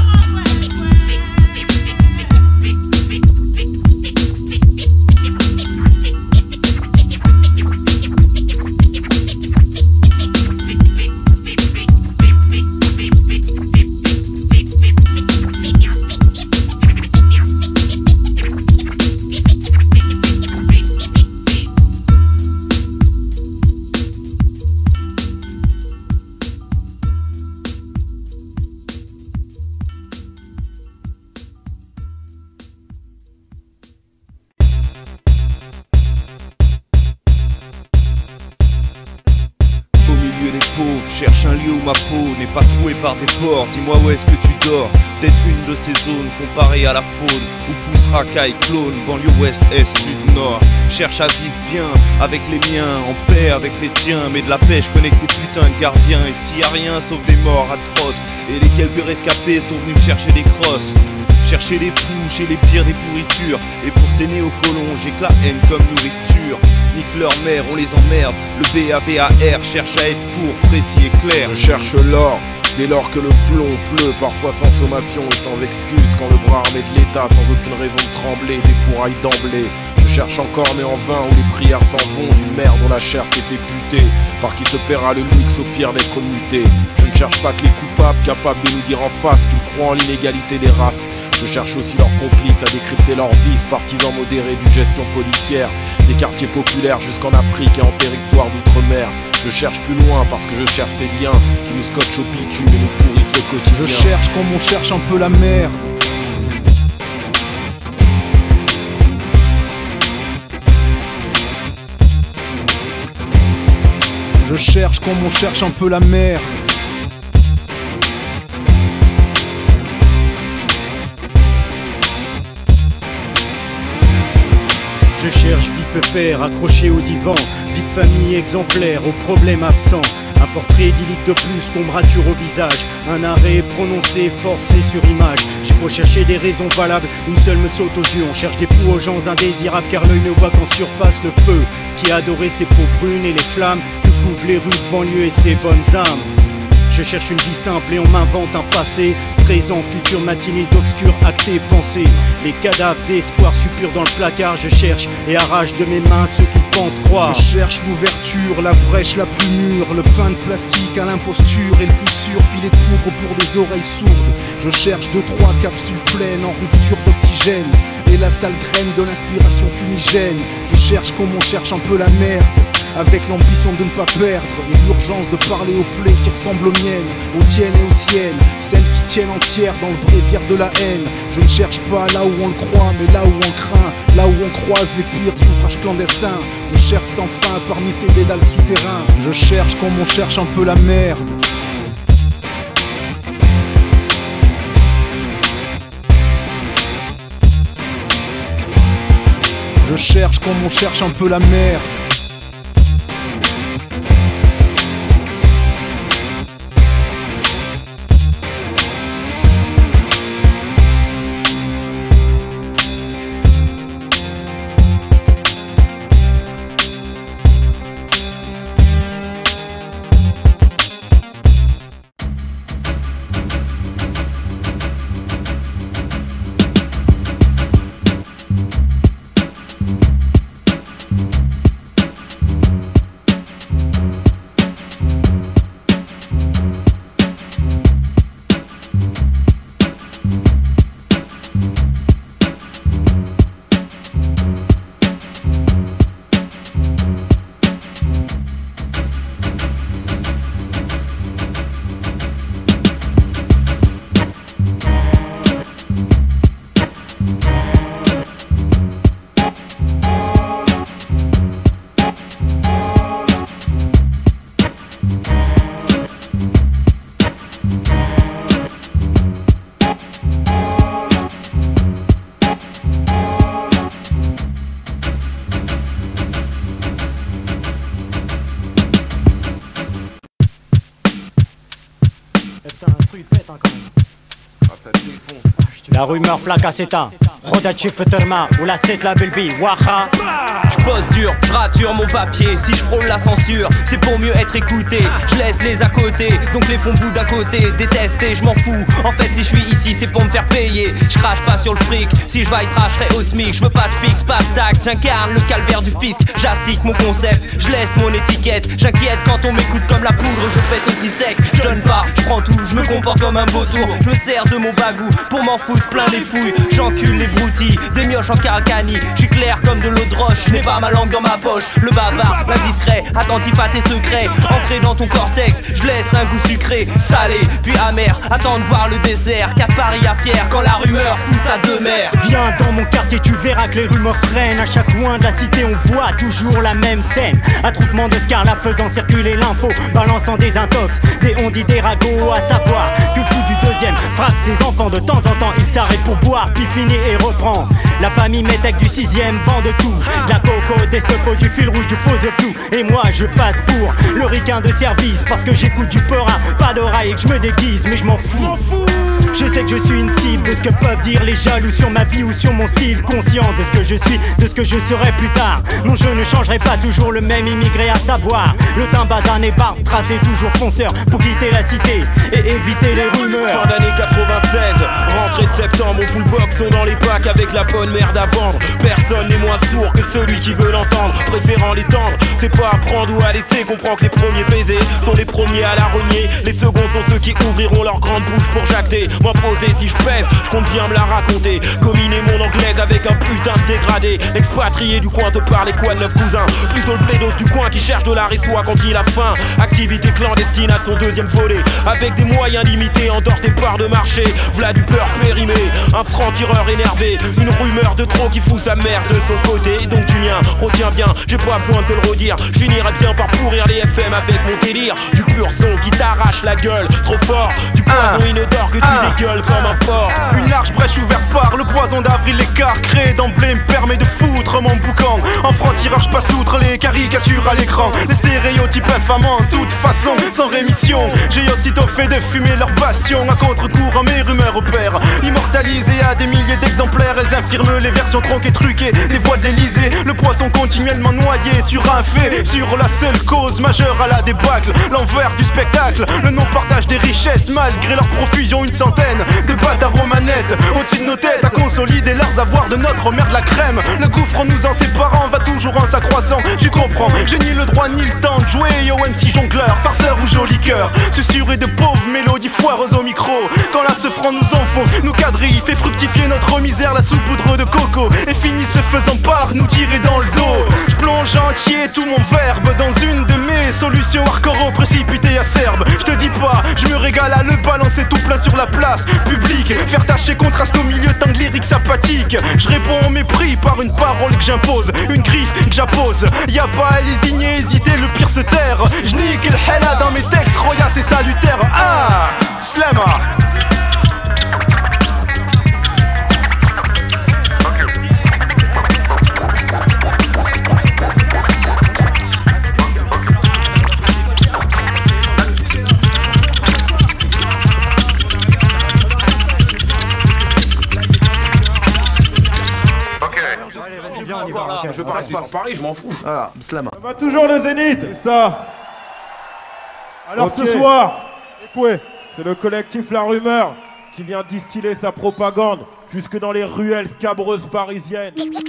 Cherche un lieu où ma peau n'est pas trouée par des ports. Dis-moi où est-ce que tu dors. Peut-être une de ces zones comparée à la faune où pousse racaille, clone, banlieue ouest, est, sud, nord. Cherche à vivre bien avec les miens, en paix avec les tiens. Mais de la paix je connais que des putains de gardiens. Ici y'a rien sauf des morts atroces. Et les quelques rescapés sont venus chercher des crosses. Chercher les poux chez les pires des pourritures. Et pour ces néocolons, j'ai que la haine comme nourriture. Nique leur mère, on les emmerde. Le BAVAR cherche à être court, précis et clair. Je cherche l'or, dès lors que le plomb pleut, parfois sans sommation et sans excuse. Quand le bras armé de l'État, sans aucune raison de trembler, des fourrailles d'emblée. Je cherche encore mais en vain, où les prières s'en vont d'une mère dont la chair s'est fait buter, par qui se paiera le luxe au pire d'être muté. Je ne cherche pas que les coupables, capables de nous dire en face qu'ils croient en l'inégalité des races. Je cherche aussi leurs complices à décrypter leurs vices, partisans modérés d'une gestion policière, des quartiers populaires jusqu'en Afrique et en territoire d'outre-mer. Je cherche plus loin parce que je cherche ces liens qui nous scotchent au bitume et nous pourrissent le quotidien. Je cherche comme on cherche un peu la merde. Je cherche comme on cherche un peu la merde. Je cherche vie pépère, accroché au divan, vie de famille exemplaire, aux problèmes absents. Un portrait idyllique de plus qu'on me rature au visage. Un arrêt prononcé, forcé sur image. J'ai beau chercher des raisons valables, une seule me saute aux yeux. On cherche des poux aux gens indésirables, car l'œil ne voit qu'en surface le feu qui a adoré ses peaux brunes et les flammes que couvrent les rues de banlieue et ses bonnes âmes. Je cherche une vie simple et on m'invente un passé, présent, futur, matinée d'obscurs actés, pensées. Les cadavres d'espoir suppurent dans le placard. Je cherche et arrache de mes mains ceux qui pensent croire. Je cherche l'ouverture, la brèche la plus mûre, le pain de plastique à l'imposture et le plus sûr filet de poudre pour des oreilles sourdes. Je cherche 2-3 capsules pleines en rupture d'oxygène et la sale graine de l'inspiration fumigène. Je cherche comme on cherche un peu la merde, avec l'ambition de ne pas perdre et l'urgence de parler aux plaies qui ressemblent aux miennes, aux tiennes et aux siennes, celles qui tiennent entières dans le bréviaire de la haine. Je ne cherche pas là où on le croit, mais là où on craint, là où on croise les pires ouvrages clandestins. Je cherche sans fin parmi ces dédales souterrains. Je cherche comme on cherche un peu la merde. Je cherche comme on cherche un peu la merde. La rumeur plaque à s'éteint. Rodachi Futterma ou la 7 la Belbi Waha. J'bosse dur, j'rature mon papier. Si j'frôle la censure, c'est pour mieux être écouté. J'laisse les à côté, donc les fonds bout d'un côté. Détesté, j'm'en fous. En fait, si j'suis ici, c'est pour me faire payer. J'crache pas sur le fric. Si j'vaille tracherai au SMIC. J'veux pas de fixe, pas de taxe. J'incarne le calvaire du fisc. J'astique mon concept, j'laisse mon étiquette. J'inquiète quand on m'écoute comme la poudre. Je pète aussi sec. J'donne pas, j'prends tout. J'me comporte comme un vautour. J'me sers de mon bagou pour m'en foutre plein les fouilles. J'encule les broutilles, des mioches en carcani. J'suis clair comme de l'eau de roche. J'n'ai pas ma langue dans ma poche. Le bavard, l'indiscret, attentif à tes secrets. Ancré dans ton cortex, j'laisse un goût sucré, salé, puis amer. Attends de voir le dessert, car Paris a fier quand la rumeur pousse à deux mers. Viens dans mon quartier, tu verras que les rumeurs traînent. À chaque coin de la cité, on voit toujours la même scène. Attroupement de scarlat faisant circuler l'info, balançant des intox, des ondits, des ragots. À savoir que le coup du deuxième frappe ses enfants. De temps en temps, il s'arrête pour boire, puis finit et reprend. La famille métèque du 6ème vend de tout. De la coco, des stopos, du fil rouge, du faux œuf flou. Et moi, je passe pour le ricain de service, parce que j'écoute du perin, pas d'oreille et que je me déguise. Mais je m'en fous. Je sais que je suis une cible de ce que peuvent dire les jaloux sur ma vie ou sur mon style. Conscient de ce que je suis, de ce que je serai plus tard. Non, je ne changerai pas toujours le même immigré, à savoir le teint basané par tracé toujours fonceur pour quitter la cité et éviter les rumeurs. Fin d'année 96, rentrée de septembre, on full box sont dans les packs avec la bonne merde à vendre. Personne n'est moins sourd que celui qui veut l'entendre, préférant l'étendre. C'est pas à prendre ou à laisser, comprend que les premiers baisers sont les premiers à la renier. Les seconds sont ceux qui ouvriront leur grande bouche pour jacter. M'imposer si je pèse, je compte bien me la raconter. Combiner mon anglaise avec un putain de dégradé. Expatrié du coin te parlait quoi de neuf cousins. Plutôt le blédos du coin qui cherche de la résoie quand il a faim. Activité clandestine à son deuxième volet, avec des moyens limités en dehors des parts de marché. V'là du peur périmé, un franc-tireur énervé. Une rumeur de trop qui fout sa mère de son côté, donc du mien. Retiens bien, j'ai pas besoin de te le redire. J'finirai bien par pourrir les FM avec mon délire. Du pur son qui t'arrache la gueule, trop fort. Du poison inodore que tu dégueules comme un porc. Une large brèche ouverte par le poison d'avril. L'écart créé d'emblée me permet de foutre mon boucan. En franc-tirage passe outre les caricatures à l'écran. Les stéréotypes infamants de toute façon, sans rémission. J'ai aussitôt fait de fumer leur bastion. À contre-courant mes rumeurs opèrent, immortalisées à des milliers d'exemplaires. Elles infirment les versions tronquées, truquées des voix de l'Elysée. Le poisson continuellement noyé sur un fait, sur la seule cause majeure à la débâcle. L'envers du spectacle, le non-partage des richesses. Malgré leur profusion, une centaine de bâtards aux manettes au-dessus de nos têtes, à consolider leurs avoirs de notre mère de la crème. Le gouffre en nous en séparant va toujours en s'accroissant. Tu comprends, j'ai ni le droit ni le temps de jouer au MC jongleur, farceur ou joli cœur. Susurré de pauvres mélodies foireuses au micro. Quand là ce franc nous enfonce, nous quadrille, fait fructifier notre misère, la saupoudre de coco. Et finit se faisant part, nous tirer dans le dos. Je plonge entier tout mon verbe dans une de mes solutions hardcore précipitées acerbes. Je te dis pas, je me régale à le balancer tout plein sur la place publique. Faire tâcher contraste au milieu tant de lyriques sympathiques. Je réponds au mépris par une parole que j'impose, une griffe que j'appose. Y'a pas à lésigner, hésiter, le pire se taire. J'nique le hella dans mes textes, roya c'est salutaire. Ah, slama. Je veux pas rester sur Paris, je m'en fous. Voilà, Slama. Ça va toujours le Zénith. C'est ça. Alors Ok. ce soir, c'est le collectif La Rumeur qui vient distiller sa propagande jusque dans les ruelles scabreuses parisiennes.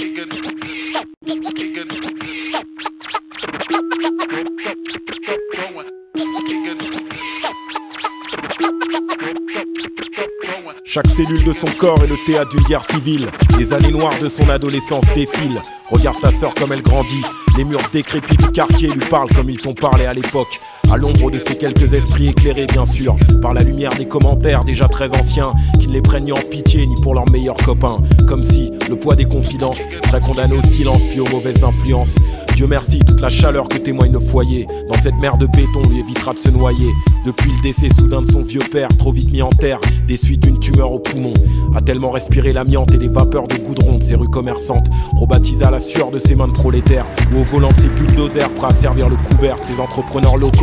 Chaque cellule de son corps est le théâtre d'une guerre civile. Les années noires de son adolescence défilent. Regarde ta sœur comme elle grandit. Les murs décrépits du quartier lui parlent comme ils t'ont parlé à l'époque. À l'ombre de ces quelques esprits éclairés bien sûr par la lumière des commentaires déjà très anciens, qui ne les prennent ni en pitié ni pour leurs meilleurs copains. Comme si le poids des confidences serait condamné au silence puis aux mauvaises influences. Dieu merci, toute la chaleur que témoigne le foyer dans cette mer de béton lui évitera de se noyer. Depuis le décès soudain de son vieux père, trop vite mis en terre, des suites d'une tumeur au poumon, a tellement respiré l'amiante et les vapeurs de goudron de ses rues commerçantes, rebaptisé à la sueur de ses mains de prolétaires, ou au volant de ses bulldozers prêts à servir le couvert de ses entrepreneurs locaux.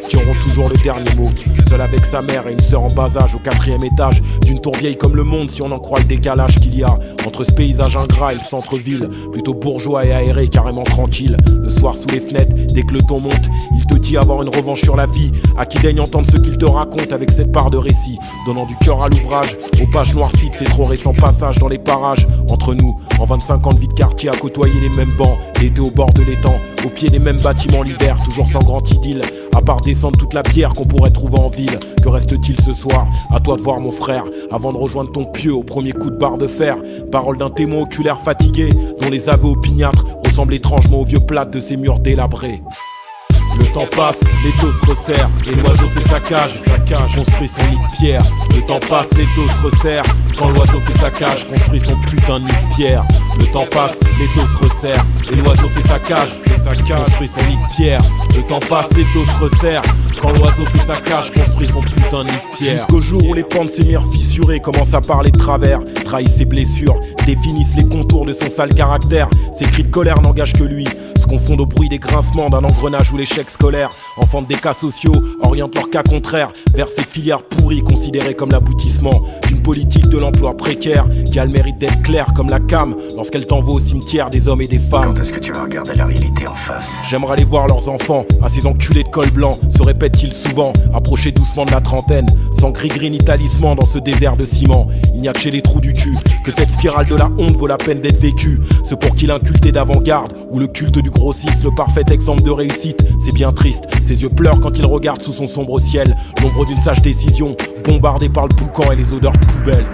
qui auront toujours le dernier mot. Seul avec sa mère et une sœur en bas âge au 4e étage d'une tour vieille comme le monde, si on en croit le décalage qu'il y a entre ce paysage ingrat et le centre-ville, plutôt bourgeois et aéré, carrément tranquille. Le soir sous les fenêtres, dès que le ton monte, il te dit avoir une revanche sur la vie. À qui daigne entendre ce qu'il te raconte avec cette part de récit, donnant du cœur à l'ouvrage, aux pages noircies de ses trop récents passages dans les parages. Entre nous, en 25 ans de vie de quartier, à côtoyer les mêmes bancs, l'été au bord de l'étang, au pied des mêmes bâtiments l'hiver, toujours sans grand idylle. À part descendre toute la pierre qu'on pourrait trouver en ville, que reste-t-il ce soir? À toi de voir mon frère, avant de rejoindre ton pieu au premier coup de barre de fer. Parole d'un témoin oculaire fatigué, dont les aveux opiniâtres ressemblent étrangement aux vieux plâtres de ces murs délabrés. Le temps passe, l'étau se resserre, et l'oiseau fait sa cage, construit son nid de pierre. Le temps passe, l'étau se resserre, quand l'oiseau fait sa cage, construit son putain de nid de pierre. Le temps passe, l'étau se resserre, et l'oiseau fait sa cage, construit son nid de pierre. Le temps passe, l'étau se resserre, quand l'oiseau fait sa cage, construit son putain de nid de pierre. Jusqu'au jour où les pans de ses murs fissurés commencent à parler de travers, trahissent ses blessures, définissent les contours de son sale caractère. Ses cris de colère n'engagent que lui, se confondent au bruit des grincements d'un engrenage où l'échec scolaire, enfants des cas sociaux, orientent leur cas contraire vers ces filières pourries considérées comme l'aboutissement d'une politique de l'emploi précaire qui a le mérite d'être claire comme la cam lorsqu'elle t'envoie au cimetière des hommes et des femmes. Quand est-ce que tu vas regarder la réalité en face? J'aimerais aller voir leurs enfants, à ces enculés de col blanc, se répètent-ils souvent, approcher doucement de la trentaine, sans gris-gris ni talisman dans ce désert de ciment. Il n'y a que chez les trous du cul que cette spirale de la honte vaut la peine d'être vécue. Ce pour qui l'inculté d'avant-garde ou le culte du grossiste, le parfait exemple de réussite, c'est bien triste. Ses yeux pleurent quand il regarde sous son sombre ciel, l'ombre d'une sage décision, bombardée par le boucan et les odeurs de poubelle.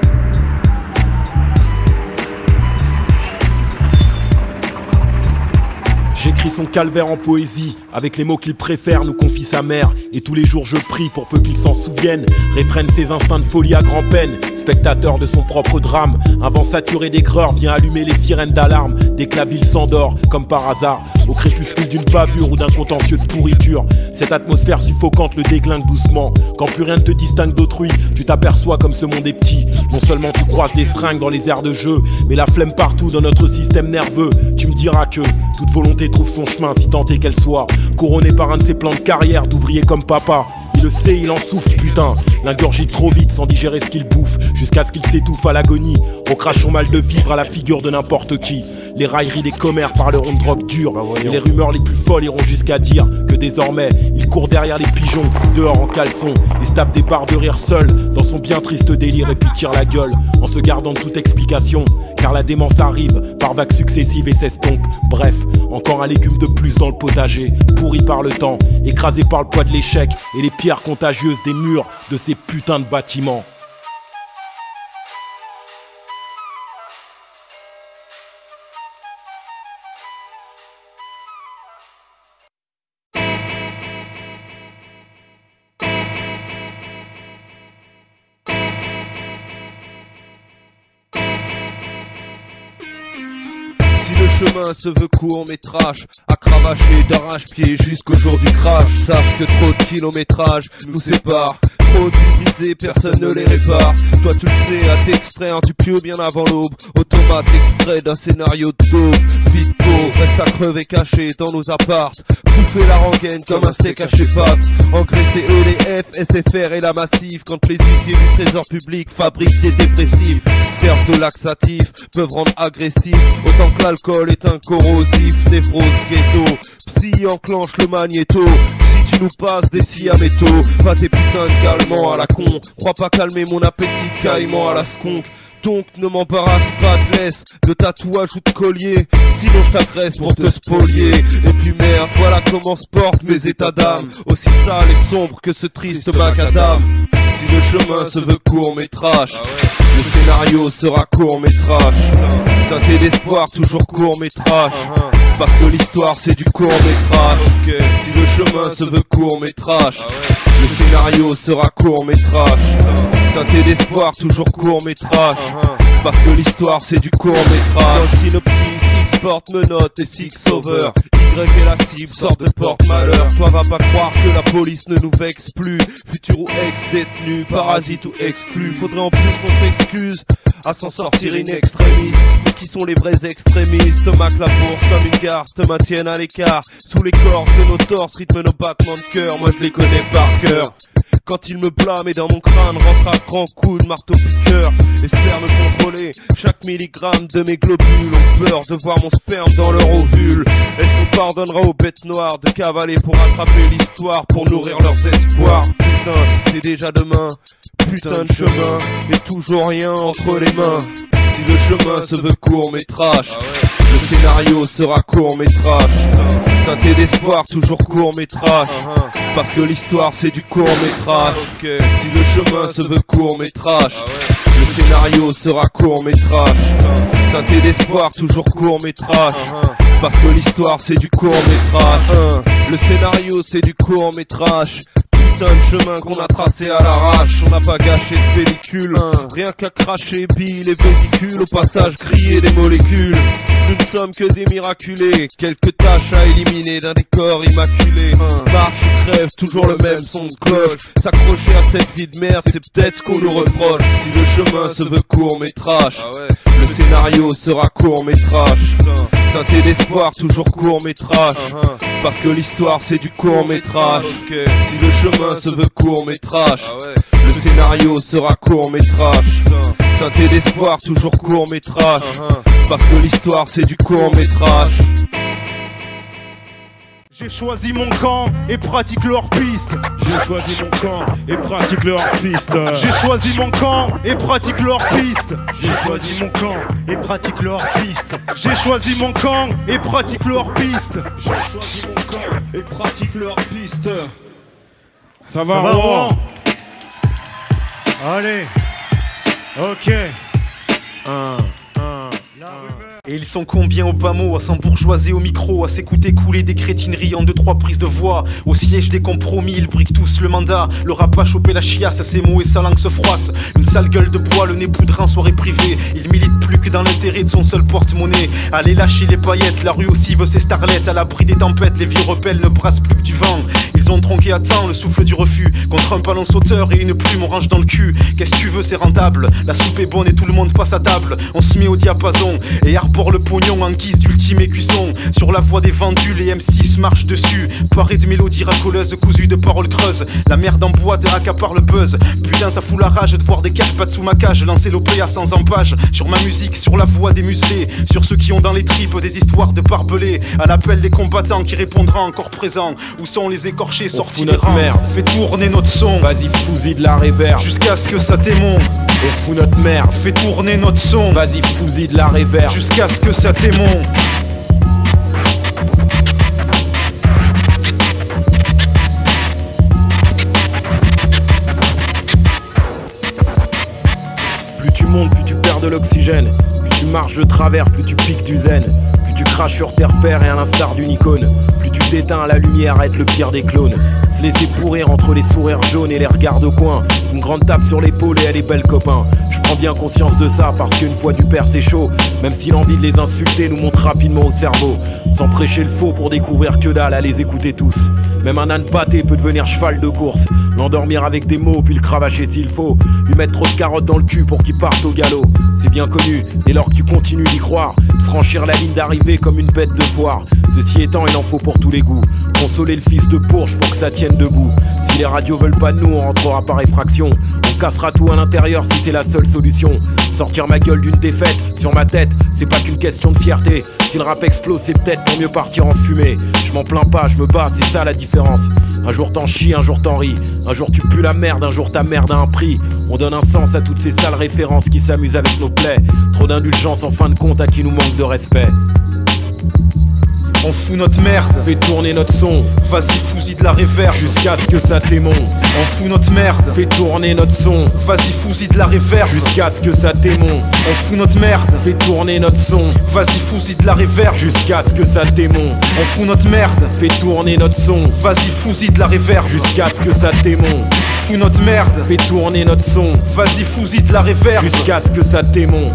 J'écris son calvaire en poésie, avec les mots qu'il préfère, nous confie sa mère. Et tous les jours je prie pour peu qu'il s'en souvienne, réfrène ses instincts de folie à grand-peine. Spectateur de son propre drame, un vent saturé d'aigreur vient allumer les sirènes d'alarme. Dès que la ville s'endort, comme par hasard, au crépuscule d'une bavure ou d'un contentieux de pourriture, cette atmosphère suffocante le déglingue doucement. Quand plus rien ne te distingue d'autrui, tu t'aperçois comme ce monde est petit. Non seulement tu croises des seringues dans les aires de jeu, mais la flemme partout dans notre système nerveux. Tu me diras que toute volonté trouve son chemin, si tant est qu'elle soit couronnée par un de ses plans de carrière d'ouvrier comme papa. Il le sait, il en souffre, putain. L'ingurgite trop vite sans digérer ce qu'il bouffe, jusqu'à ce qu'il s'étouffe à l'agonie. On crache son mal de vivre à la figure de n'importe qui. Les railleries des commères parleront de drogue dure, et les rumeurs les plus folles iront jusqu'à dire que désormais il court derrière les pigeons, dehors en caleçon, et se tape des barres de rire seul dans son bien triste délire, et puis tire la gueule en se gardant de toute explication. Car la démence arrive par vagues successives et s'estompe. Bref, encore un légume de plus dans le potager, pourri par le temps, écrasé par le poids de l'échec et les pierres contagieuses des murs de ces putains de bâtiments. Le chemin se veut court métrage, à cravacher d'arrache-pied jusqu'au jour du crash. Sache que trop de kilométrage nous sépare, trop de vies brisées, personne ne les répare. Toi tu le sais, à t'extraire du pieu bien avant l'aube. Automate extrait d'un scénario de daube. Vite reste à crever caché dans nos appartes, bouffer la rengaine comme un steak à chez Pat. Engraisser EDF, SFR et la Massif, quand les huissiers du trésor public fabriquent des dépressifs, servent de laxatifs, peuvent rendre agressifs, autant que l'alcool est un corrosif. Névrose ghetto, psy enclenche le magnéto. Si tu nous passes des scies à métaux, pas tes putains de calmants à la con. Crois pas calmer mon appétit de caïman à la skunk. Donc ne m'embarrasse pas de laisse, de tatouage ou de collier, sinon je t'agresse pour te spolier. Et puis merde, voilà comment se portent mes états d'âme, aussi sales et sombres que ce triste macadam. Si le chemin se veut court métrage, le scénario sera court métrage. Teinté d'espoir, toujours court métrage, parce que l'histoire c'est du court métrage. Si le chemin se veut court métrage, le scénario sera court métrage. Teinté d'espoir, toujours court métrage, parce que l'histoire c'est du court métrage. Dans le synopsis, X porte menottes et Six Sauveur, Y est la cible, sorte de porte-malheur. Toi va pas croire que la police ne nous vexe plus, futur ou ex-détenu, parasite ou exclu. Faudrait en plus qu'on s'excuse à s'en sortir in extremis. Mais qui sont les vrais extrémistes? Mac la bourse comme une gare, te maintiennent à l'écart. Sous les cordes de nos torses, rythment nos battements de cœur. Moi je les connais par cœur. Quand il me blâme et dans mon crâne rentre à grands coups de marteau piqueur. Espère me contrôler, chaque milligramme de mes globules ont peur de voir mon sperme dans leur ovule. Est-ce qu'on pardonnera aux bêtes noires de cavaler pour attraper l'histoire, pour nourrir leurs espoirs? Putain, c'est déjà demain, putain de chemin, et toujours rien entre les mains. Si le chemin se veut court-métrage, le scénario sera court-métrage. Teinté d'espoir, toujours court-métrage, parce que l'histoire c'est du court-métrage. Si le chemin se veut court-métrage, le scénario sera court-métrage. Teinté d'espoir, toujours court-métrage, parce que l'histoire c'est du court-métrage. Le scénario c'est du court-métrage. Putain de chemin qu'on a tracé à l'arrache. On n'a pas gâché de pellicule, rien qu'à cracher billes et vésicules. Au passage griller des molécules. Nous ne sommes que des miraculés, quelques tâches à éliminer d'un décor immaculé. Marche ou crève, toujours le même son de cloche. S'accrocher à cette vie de merde, c'est peut-être ce qu'on nous reproche. Si le chemin se veut court-métrage, le scénario sera court-métrage. Teinté d'espoir, toujours court-métrage, parce que l'histoire c'est du court-métrage. Si le chemin se veut court-métrage, le scénario sera court-métrage. Teinté d'espoir, toujours court-métrage, parce que l'histoire c'est du court-métrage. J'ai choisi mon camp et pratique le hors-piste. J'ai choisi mon camp et pratique le hors-piste. J'ai choisi mon camp et pratique le hors-piste. J'ai choisi mon camp et pratique le hors-piste. J'ai choisi mon camp et pratique le hors-piste. J'ai choisi mon camp et pratique le hors-piste. Ça va, Rouen? Allez, ok. Et ils sont combien au bas mot, à s'embourgeoiser au micro, à s'écouter couler des crétineries en 2-3 prises de voix. Au siège des compromis, ils briquent tous le mandat. Le rap a chopé la chiasse, ses mots et sa langue se froissent. Une sale gueule de bois, le nez poudré en soirée privée. Il milite plus que dans l'intérêt de son seul porte-monnaie. Allez lâcher les paillettes, la rue aussi veut ses starlettes. À l'abri des tempêtes, les vieux rebelles ne brassent plus que du vent. Ils ont tronqué à temps le souffle du refus. Contre un ballon sauteur et une plume orange dans le cul. Qu'est-ce que tu veux, c'est rentable. La soupe est bonne et tout le monde passe à table. On se met au diapason et arbore le pognon en guise d'ultime écusson. Sur la voie des vendus, les M6 marchent dessus. Parés de mélodies racoleuses, cousues de paroles creuses. La merde en boîte accapare le buzz. Putain, ça fout la rage de voir des carpates sous ma cage. Lancer l'OPA sans empage. Sur ma musique, sur la voix des muselés. Sur ceux qui ont dans les tripes des histoires de barbelés. À l'appel des combattants qui répondra encore présent. Où sont les écorchés sortis des rangs? Fais tourner notre son. Vas-y, fousille de la réverb. Jusqu'à ce que ça t'émonte. On fout notre merde. Fais tourner notre son. Vas-y, fousille de la réverb. Jusqu'à ce que ça t'émonte. Plus tu montes, plus tu perds de l'oxygène. Plus tu marches de travers, plus tu piques du zen. Plus tu craches sur tes repères et à l'instar d'une icône. Plus tu t'éteins à la lumière, être le pire des clones. Se laisser pourrir entre les sourires jaunes et les regards de coin. Une grande tape sur l'épaule et elle est belle copain. Je prends bien conscience de ça parce qu'une fois du père c'est chaud. Même si l'envie de les insulter nous monte rapidement au cerveau. Sans prêcher le faux pour découvrir que dalle à les écouter tous. Même un âne pâté peut devenir cheval de course. L'endormir avec des mots puis le cravacher s'il faut. Lui mettre trop de carottes dans le cul pour qu'il parte au galop. C'est bien connu, dès lors que tu continues d'y croire. Franchir la ligne d'arrivée comme une bête de foire. Ceci étant, il en faut pour tous les goûts. Consoler le fils de Porsche pour que ça tienne debout. Si les radios veulent pas de nous, on rentrera par effraction. On cassera tout à l'intérieur si c'est la seule solution. Sortir ma gueule d'une défaite sur ma tête, c'est pas qu'une question de fierté. Si le rap explose, c'est peut-être pour mieux partir en fumée. Je m'en plains pas, je me bats, c'est ça la différence. Un jour t'en chies, un jour t'en ris. Un jour tu pues la merde, un jour ta merde a un prix. On donne un sens à toutes ces sales références qui s'amusent avec nos plaies. Trop d'indulgence en fin de compte à qui nous manque de respect. On fout notre merde. Fais tourner notre son. Vas-y, fousille de la réverb. Jusqu'à ce que ça t'émonte. On fout notre merde. Fais tourner notre son. Vas-y, fousille de la réverb. Jusqu'à ce que ça t'émonte. On fout notre merde. Fais tourner notre son. Vas-y, fousille de la réverb. Jusqu'à ce que ça t'émonte. On fout notre merde. Fais tourner notre son. Vas-y, fousille de la réverb. Jusqu'à ce que ça t'émonte. Fous notre merde. Fais tourner notre son. Vas-y, fousille de la réverb. Jusqu'à ce que ça t'émonte.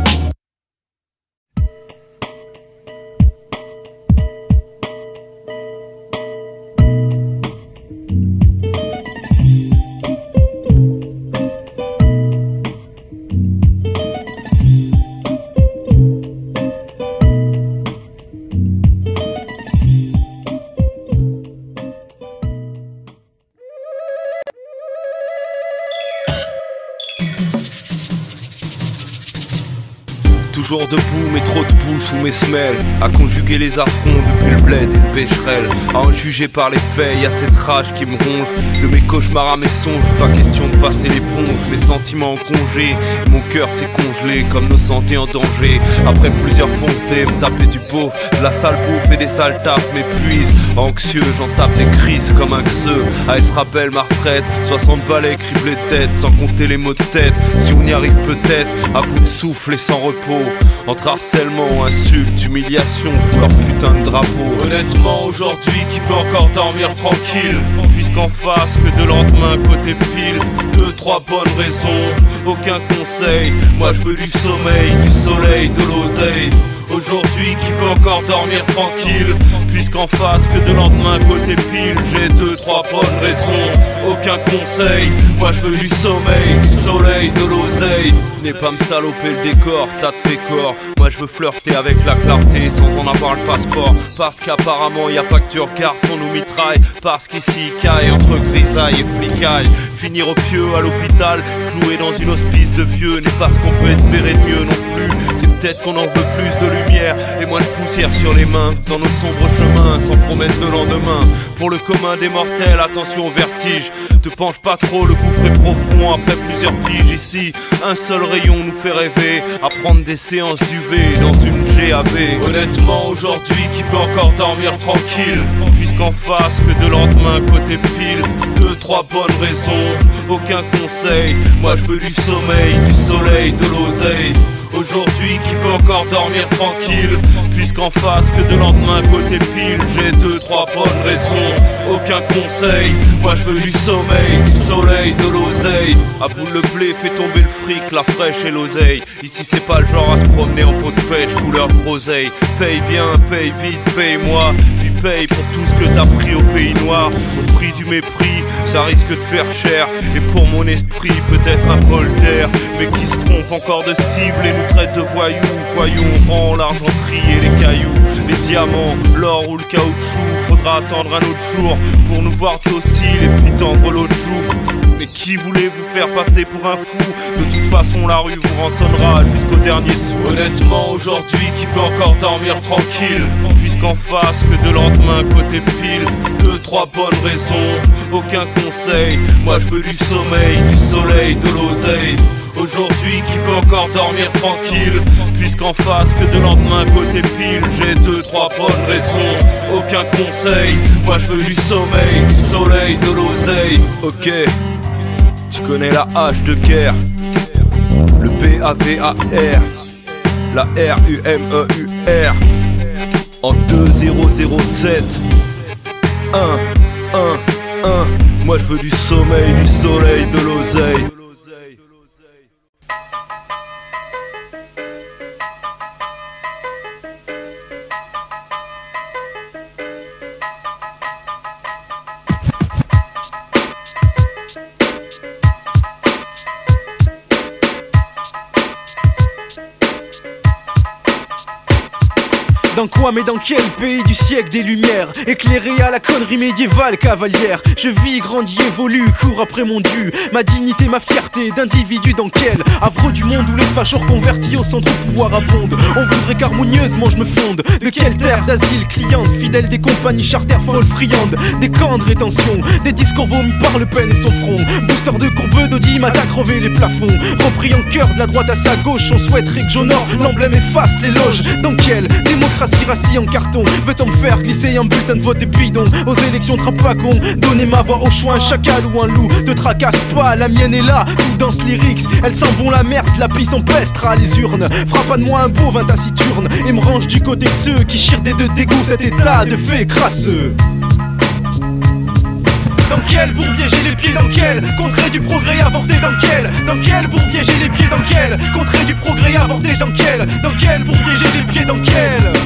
Toujours debout, mais trop de boue sous mes semelles. À conjuguer les affronts depuis le bled et le pécherel. À en juger par les faits, y'a cette rage qui me ronge. De mes cauchemars à mes songes, pas question de passer l'éponge. Mes sentiments en congé, mon cœur s'est congelé comme nos santé en danger. Après plusieurs fonces D, me taper du beau, de la sale bouffe et des sales tapes m'épuisent. Anxieux, j'en tape des crises comme un xeux. AS rappelle ma retraite, 60 balais criblés de tête, sans compter les maux de tête. Si on y arrive peut-être, à bout de souffle et sans repos. Entre harcèlement, insultes, humiliation sous leur putain de drapeau. Honnêtement aujourd'hui, qui peut encore dormir tranquille? Puisqu'en face que de lendemain côté pile. 2-3 bonnes raisons, aucun conseil. Moi je veux du sommeil, du soleil, de l'oseille. Aujourd'hui qui peut encore dormir tranquille? Puisqu'en face que de lendemain côté pile. J'ai 2-3 bonnes raisons, aucun conseil. Moi je veux du sommeil, du soleil, de l'oseille. Venez pas me saloper le décor, tas de pécor. Moi je veux flirter avec la clarté sans en avoir le passeport. Parce qu'apparemment y a pas que tu regardes qu'on nous mitraille. Parce qu'ici caille entre grisaille et flicaille. Finir au pieu à l'hôpital, cloué dans une hospice de vieux, n'est pas ce qu'on peut espérer de mieux non plus. C'est peut-être qu'on en veut plus de lumière et moins de poussière sur les mains. Dans nos sombres chemins, sans promesse de lendemain. Pour le commun des mortels, attention au vertige. Te penche pas trop, le gouffre est profond après plusieurs piges. Ici, un seul rayon nous fait rêver à prendre des séances d'UV dans une GAV. Honnêtement aujourd'hui, qui peut encore dormir tranquille? Puisqu'en face que de lendemain côté pile. 2-3 bonnes raisons, aucun conseil. Moi je veux du sommeil, du soleil, de l'oseille. Aujourd'hui qui peut encore dormir tranquille? Puisqu'en face que de lendemain côté pile. J'ai 2-3 bonnes raisons, aucun conseil. Moi je veux du sommeil, du soleil, de l'oseille. À bout le blé, fait tomber le fric, la fraîche et l'oseille. Ici c'est pas le genre à se promener en pot de pêche, couleur de groseille. Paye bien, paye vite, paye-moi. Puis paye pour tout ce que t'as pris au pays noir. Au prix du mépris, ça risque de faire cher. Et pour mon esprit, peut-être un bol d'air. Mais qui se trompe encore de cible et nous traite de voyous. Voyons, on rend l'argenterie et les cailloux, les diamants, l'or ou le caoutchouc. Faudra attendre un autre jour pour nous voir dociles et puis tendre l'autre joue. Mais qui voulait vous faire passer pour un fou? De toute façon la rue vous rançonnera jusqu'au dernier sou. Honnêtement aujourd'hui, qui peut encore dormir tranquille? Puisqu'en face que de lendemain côté pile. 2-3 bonnes raisons, aucun conseil. Moi je veux du sommeil, du soleil, de l'oseille. Aujourd'hui qui peut encore dormir tranquille? Puisqu'en face que de lendemain côté pile. J'ai 2-3 bonnes raisons, aucun conseil. Moi je veux du sommeil, du soleil, de l'oseille. Ok, tu connais la hache de guerre, le BAVAR, la RUMEUR en 2007. 1, 1, 1. Moi je veux du sommeil, du soleil, de l'oseille. Dans quoi mais dans quel pays du siècle des lumières? Éclairé à la connerie médiévale cavalière. Je vis, grandis, évolue, cours après mon dû. Ma dignité, ma fierté d'individu dans quel havre du monde où les fachos convertis au centre pouvoir abondent. On voudrait qu'harmonieusement je me fonde. De quelle terre d'asile cliente, fidèle des compagnies charter folles friandes. Des camps de rétention, des discours vomis par Le Pen et son front. Booster de courbeux d'Audi m'a crevé les plafonds. Repris en cœur de la droite à sa gauche. On souhaiterait que j'honore l'emblème efface l'éloge. Dans quelle démocratie rassis en carton veut-on me faire glisser un bulletin de vote et bidon? Aux élections trappe pas con, donner ma voix au choix, un chacal ou un loup. Te tracasse pas, la mienne est là, tout dans ce lyrics. Elle sent bon la merde, la pisse empestra les urnes. Fera pas de moi un beau taciturne et me range du côté de ceux qui chirent des deux dégoûts cet état de fait crasseux. Dans quel bourbier j'ai les pieds? Dans quel contrée du progrès avorté? Dans quel bourbier j'ai les pieds? Dans quel contrée du progrès avorté? Dans quel bourbier j'ai les pieds? Dans quel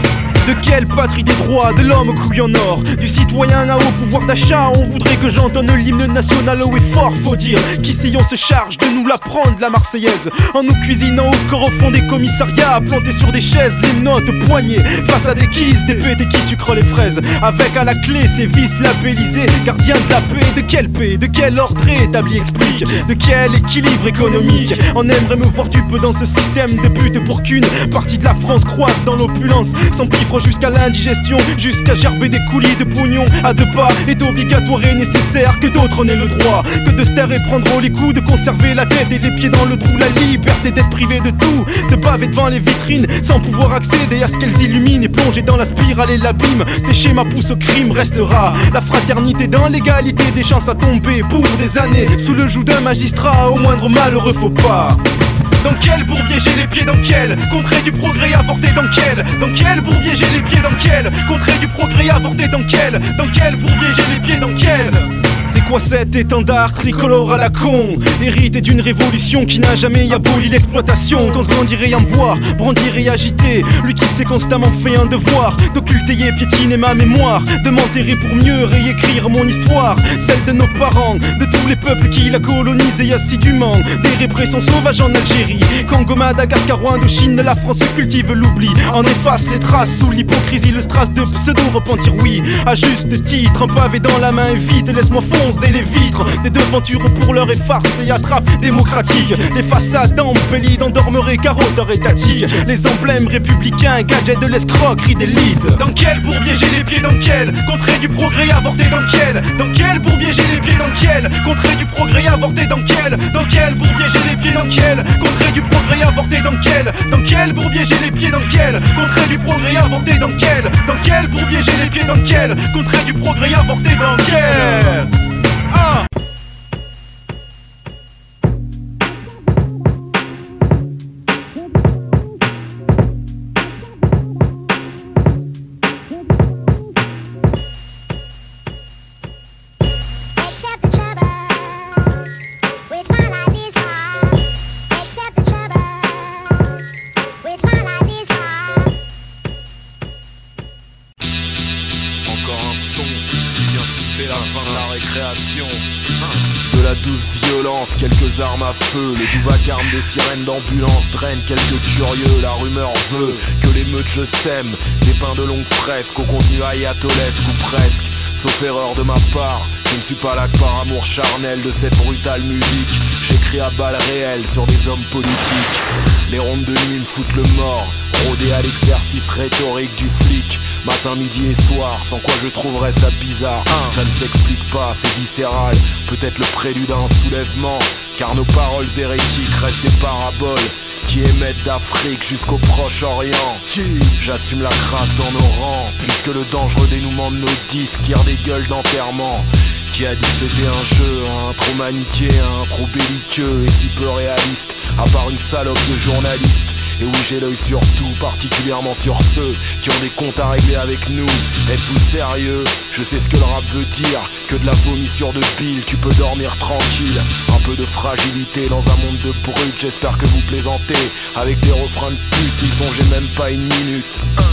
De quelle patrie des droits de l'homme aux couilles en or, du citoyen à haut pouvoir d'achat? On voudrait que j'entende l'hymne national haut et fort. Faut dire qu'ici on se charge de nous l'apprendre, la Marseillaise, en nous cuisinant au corps au fond des commissariats, plantés sur des chaises, les notes au poignet, face à des kisses, des pétés qui sucrent les fraises, avec à la clé ces vices labellisés, gardiens de la paix. De quelle paix, de quel ordre établi, explique, de quel équilibre économique? On aimerait me voir dupe dans ce système de but pour qu'une partie de la France croise dans l'opulence, s'empiffre jusqu'à l'indigestion, jusqu'à gerber des coulis de pognon à deux pas. Est obligatoire et nécessaire que d'autres en aient le droit, que de se taire et prendre les coups, de conserver la tête et les pieds dans le trou. La liberté d'être privé de tout, de baver devant les vitrines sans pouvoir accéder à ce qu'elles illuminent, et plonger dans la spirale et l'abîme. Tes schémas poussent au crime, restera la fraternité dans l'égalité des chances à tomber pour des années sous le joug d'un magistrat. Au moindre malheureux faux pas. Dans quel bourbier j'ai les pieds, dans quel contrée du progrès avorté, dans quel bourbier j'ai les pieds, dans quel contrée du progrès avorté, dans quel bourbier j'ai les pieds, dans quel? C'est quoi cet étendard tricolore à la con, hérité d'une révolution qui n'a jamais aboli l'exploitation? Quand se grandirait en voir, brandir et agiter, lui qui s'est constamment fait un devoir d'occulter et piétiner ma mémoire, de m'enterrer pour mieux réécrire mon histoire, celle de nos parents, de tous les peuples qui l'a colonisé assidûment, des répressions sauvages en Algérie, Congo, Madagascar, ou Indochine. La France cultive l'oubli, en efface les traces sous l'hypocrisie, le strass de pseudo-repentir. Oui, à juste titre, un pavé dans la main et vite, laisse-moi fonce dès les vitres des devantures pour leur effarce et attrape démocratique. Les façades embellies d'endormeries carotteurs étatiques, les emblèmes républicains, gadgets de l'escroquerie d'élite. Dans quel bourbier j'ai les pieds, dans quel contrée du progrès avorté, dans quel bourbier j'ai les pieds, dans quel contrée du progrès avorté, dans quel bourbier j'ai les pieds, dans quel contrée du progrès avorté, dans quel bourbier j'ai les pieds, dans quel contrée du progrès avorté, dans quel bourbier j'ai les pieds, dans quel contrée du progrès avorté, dans quel? Ah! De la douce violence, quelques armes à feu, les doux vacarmes des sirènes d'ambulance drainent quelques curieux. La rumeur veut que l'émeute je sème, dépeints de longues fresques au contenu ayatolesque ou presque. Sauf erreur de ma part, je ne suis pas là que par amour charnel de cette brutale musique. J'écris à balles réelles sur des hommes politiques. Les rondes de nuit me foutent le mort, rodé à l'exercice rhétorique du flic. Matin, midi et soir, sans quoi je trouverais ça bizarre. Ça ne s'explique pas, c'est viscéral, peut-être le prélude à un soulèvement. Car nos paroles hérétiques restent des paraboles qui émettent d'Afrique jusqu'au Proche-Orient. J'assume la crasse dans nos rangs, puisque le dangereux dénouement de nos disques tire des gueules d'enterrement. Qui a dit que c'était un jeu, un trop manichéen, trop belliqueux et si peu réaliste, à part une salope de journaliste. Et oui, j'ai l'œil sur tout, particulièrement sur ceux qui ont des comptes à régler avec nous. Êtes-vous sérieux? Je sais ce que le rap veut dire, que de la vomissure de bile, tu peux dormir tranquille. Un peu de fragilité dans un monde de brut, j'espère que vous plaisantez avec des refrains de pute, n'y songez même pas une minute.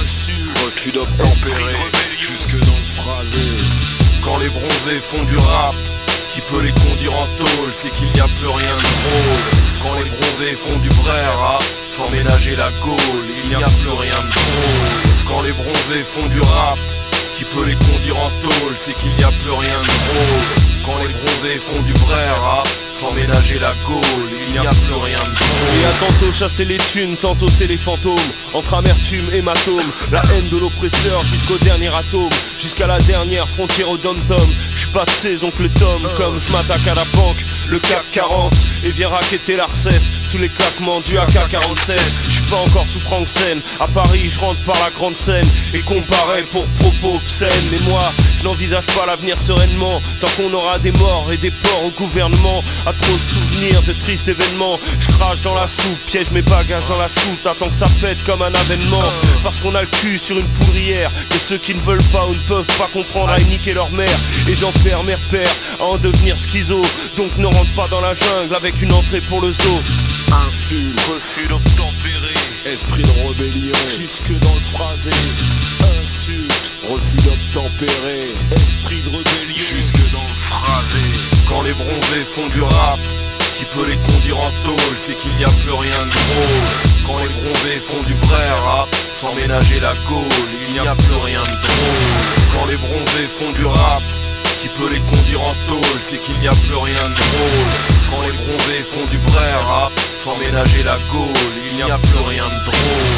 Refus d'obtempérer, jusque dans le phrasé. Quand les bronzés font du rap, qui peut les conduire en tôle, c'est qu'il n'y a plus rien de drôle. Quand les bronzés font du vrai rap, sans ménager la Gaule, il n'y a plus rien de drôle. Quand les bronzés font du rap, qui peut les conduire en tôle, c'est qu'il n'y a plus rien de drôle. Quand les bronzés font du vrai rap, sans ménager la Gaule, il n'y a plus rien de drôle. Et à tantôt chasser les thunes, tantôt c'est les fantômes. Entre amertume et hématome, la haine de l'oppresseur jusqu'au dernier atome, jusqu'à la dernière frontière au dom-tom. J'suis pas de ces oncles Tom, comme je m'attaque à la banque, le CAC 40, et viens raqueter la recette sous les claquements du AK-47. J'suis pas encore sous Frank-Sen, à Paris je rentre par la grande scène et comparais pour propos obscènes. Mais moi, je n'envisage pas l'avenir sereinement, tant qu'on aura des morts et des ports au gouvernement. À trop de souvenirs de tristes événements, je crache dans la soupe, piège mes bagages dans la soupe, attends que ça pète comme un avènement. Parce qu'on a le cul sur une poudrière, que ceux qui ne veulent pas ou ne peuvent pas comprendre aillent niquer leur mère. Et j'en perds mes repères à en devenir schizo, donc ne rentre pas dans la jungle avec une entrée pour le zoo. Insulte, refus d'obtempérer, esprit de rébellion, jusque dans le phrasé. insultes, refus d'obtempérer, esprit de rébellion, jusque dans le phrasé. Quand les bronzés font du rap, qui peut les conduire en tôle, c'est qu'il n'y a plus rien de drôle. Quand les bronzés font du vrai rap, sans ménager la gaule, il n'y a plus rien de drôle. Quand les bronzés font du rap, qui peut les conduire en tôle, c'est qu'il n'y a plus rien de drôle. Quand les bronzés font du vrai rap, sans ménager la gaule, il n'y a plus rien de drôle.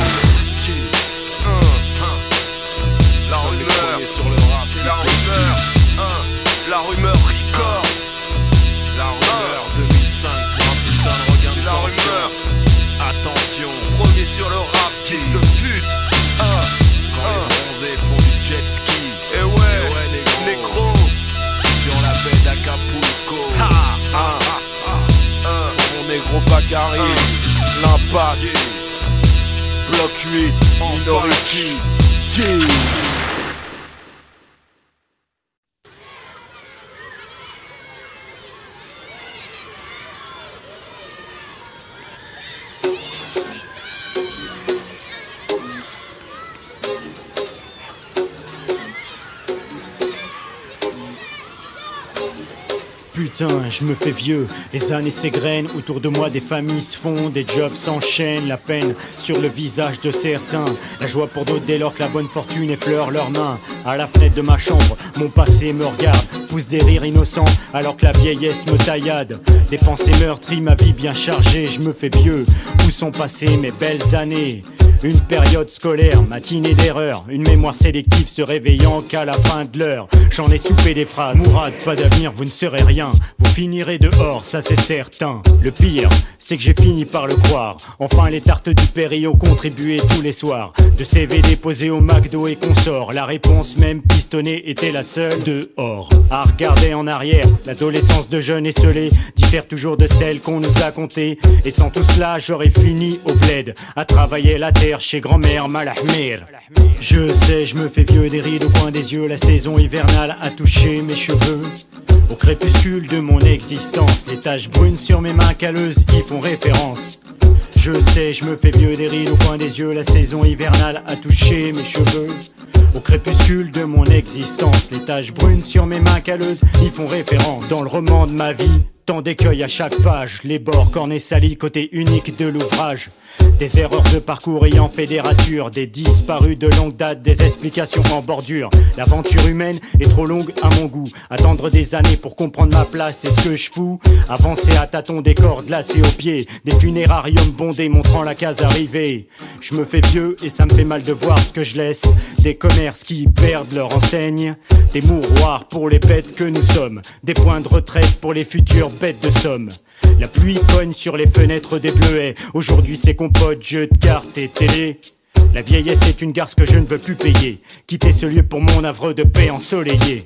La rumeur, sur le rap, c'est la rumeur, la rumeur record. La rumeur 2005 pour un putain de regain de tension. C'est la rumeur. Attention, premier sur le rap, fils de pute. Quand les bronzés font du jet ski. Et ouais, négro. Sur la baie d'Acapulco. Mon négro Bakary, l'impasse. Bloc 8, Minority. Putain, je me fais vieux, les années s'égrènent, autour de moi des familles se font, des jobs s'enchaînent, la peine sur le visage de certains, la joie pour d'autres dès lors que la bonne fortune effleure leurs mains. À la fenêtre de ma chambre, mon passé me regarde, pousse des rires innocents alors que la vieillesse me taillade. Des pensées meurtries, ma vie bien chargée, je me fais vieux, où sont passées mes belles années? Une période scolaire, matinée d'erreur, une mémoire sélective se réveillant qu'à la fin de l'heure. J'en ai soupé des phrases, Mourad, pas d'avenir, vous ne serez rien, vous finirez dehors, ça c'est certain. Le pire, c'est que j'ai fini par le croire. Enfin les tartes du Péri ont contribué tous les soirs. De CV déposés au McDo et consorts, la réponse même pistonnée était la seule dehors. À regarder en arrière, l'adolescence de jeunes esselés diffère toujours de celle qu'on nous a contée. Et sans tout cela, j'aurais fini au bled, à travailler la terre chez grand-mère Malahmir. Je sais, je me fais vieux, des rides au coin des yeux, la saison hivernale a touché mes cheveux. Au crépuscule de mon existence, les taches brunes sur mes mains calleuses y font référence. Je sais, je me fais vieux, des rides au coin des yeux, la saison hivernale a touché mes cheveux. Au crépuscule de mon existence, les taches brunes sur mes mains calleuses y font référence. Dans le roman de ma vie, tant d'écueils à chaque page, les bords cornés salis, côté unique de l'ouvrage. Des erreurs de parcours ayant fait des ratures, des disparus de longue date, des explications en bordure. L'aventure humaine est trop longue à mon goût. Attendre des années pour comprendre ma place, c'est ce que je fous. Avancer à tâtons, des cordes lacées aux pieds, des funérariums bondés montrant la case arrivée. Je me fais vieux et ça me fait mal de voir ce que je laisse. Des commerces qui perdent leur enseigne, des mouroirs pour les bêtes que nous sommes, des points de retraite pour les futures bêtes de somme. La pluie cogne sur les fenêtres des bleuets. Aujourd'hui c'est compote, jeux de cartes et télé. La vieillesse est une garce que je ne veux plus payer. Quitter ce lieu pour mon havre de paix ensoleillé.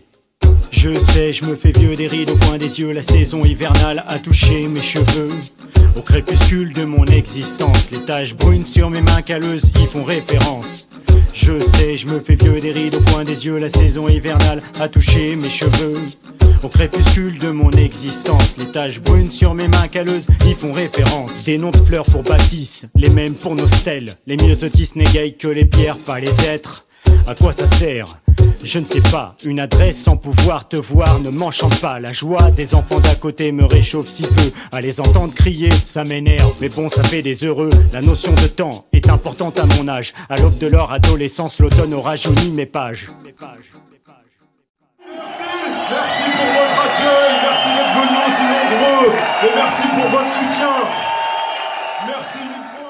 Je sais, je me fais vieux, des rides au coin des yeux, la saison hivernale a touché mes cheveux. Au crépuscule de mon existence, les taches brunes sur mes mains calleuses y font référence. Je sais, je me fais vieux, des rides au coin des yeux, la saison hivernale a touché mes cheveux. Au crépuscule de mon existence, les taches brunes sur mes mains calleuses y font référence. Des noms de fleurs pour bâtisse, les mêmes pour nos stèles. Les myosotis n'égayent que les pierres, pas les êtres. À quoi ça sert? Je ne sais pas, une adresse sans pouvoir te voir ne m'enchante pas. La joie des enfants d'à côté me réchauffe si peu. À les entendre crier, ça m'énerve, mais bon ça fait des heureux. La notion de temps est importante à mon âge. À l'aube de leur adolescence, l'automne aura jauni mes pages. Merci pour votre accueil, merci d'être venus aussi nombreux, et merci pour votre soutien. Merci mille fois.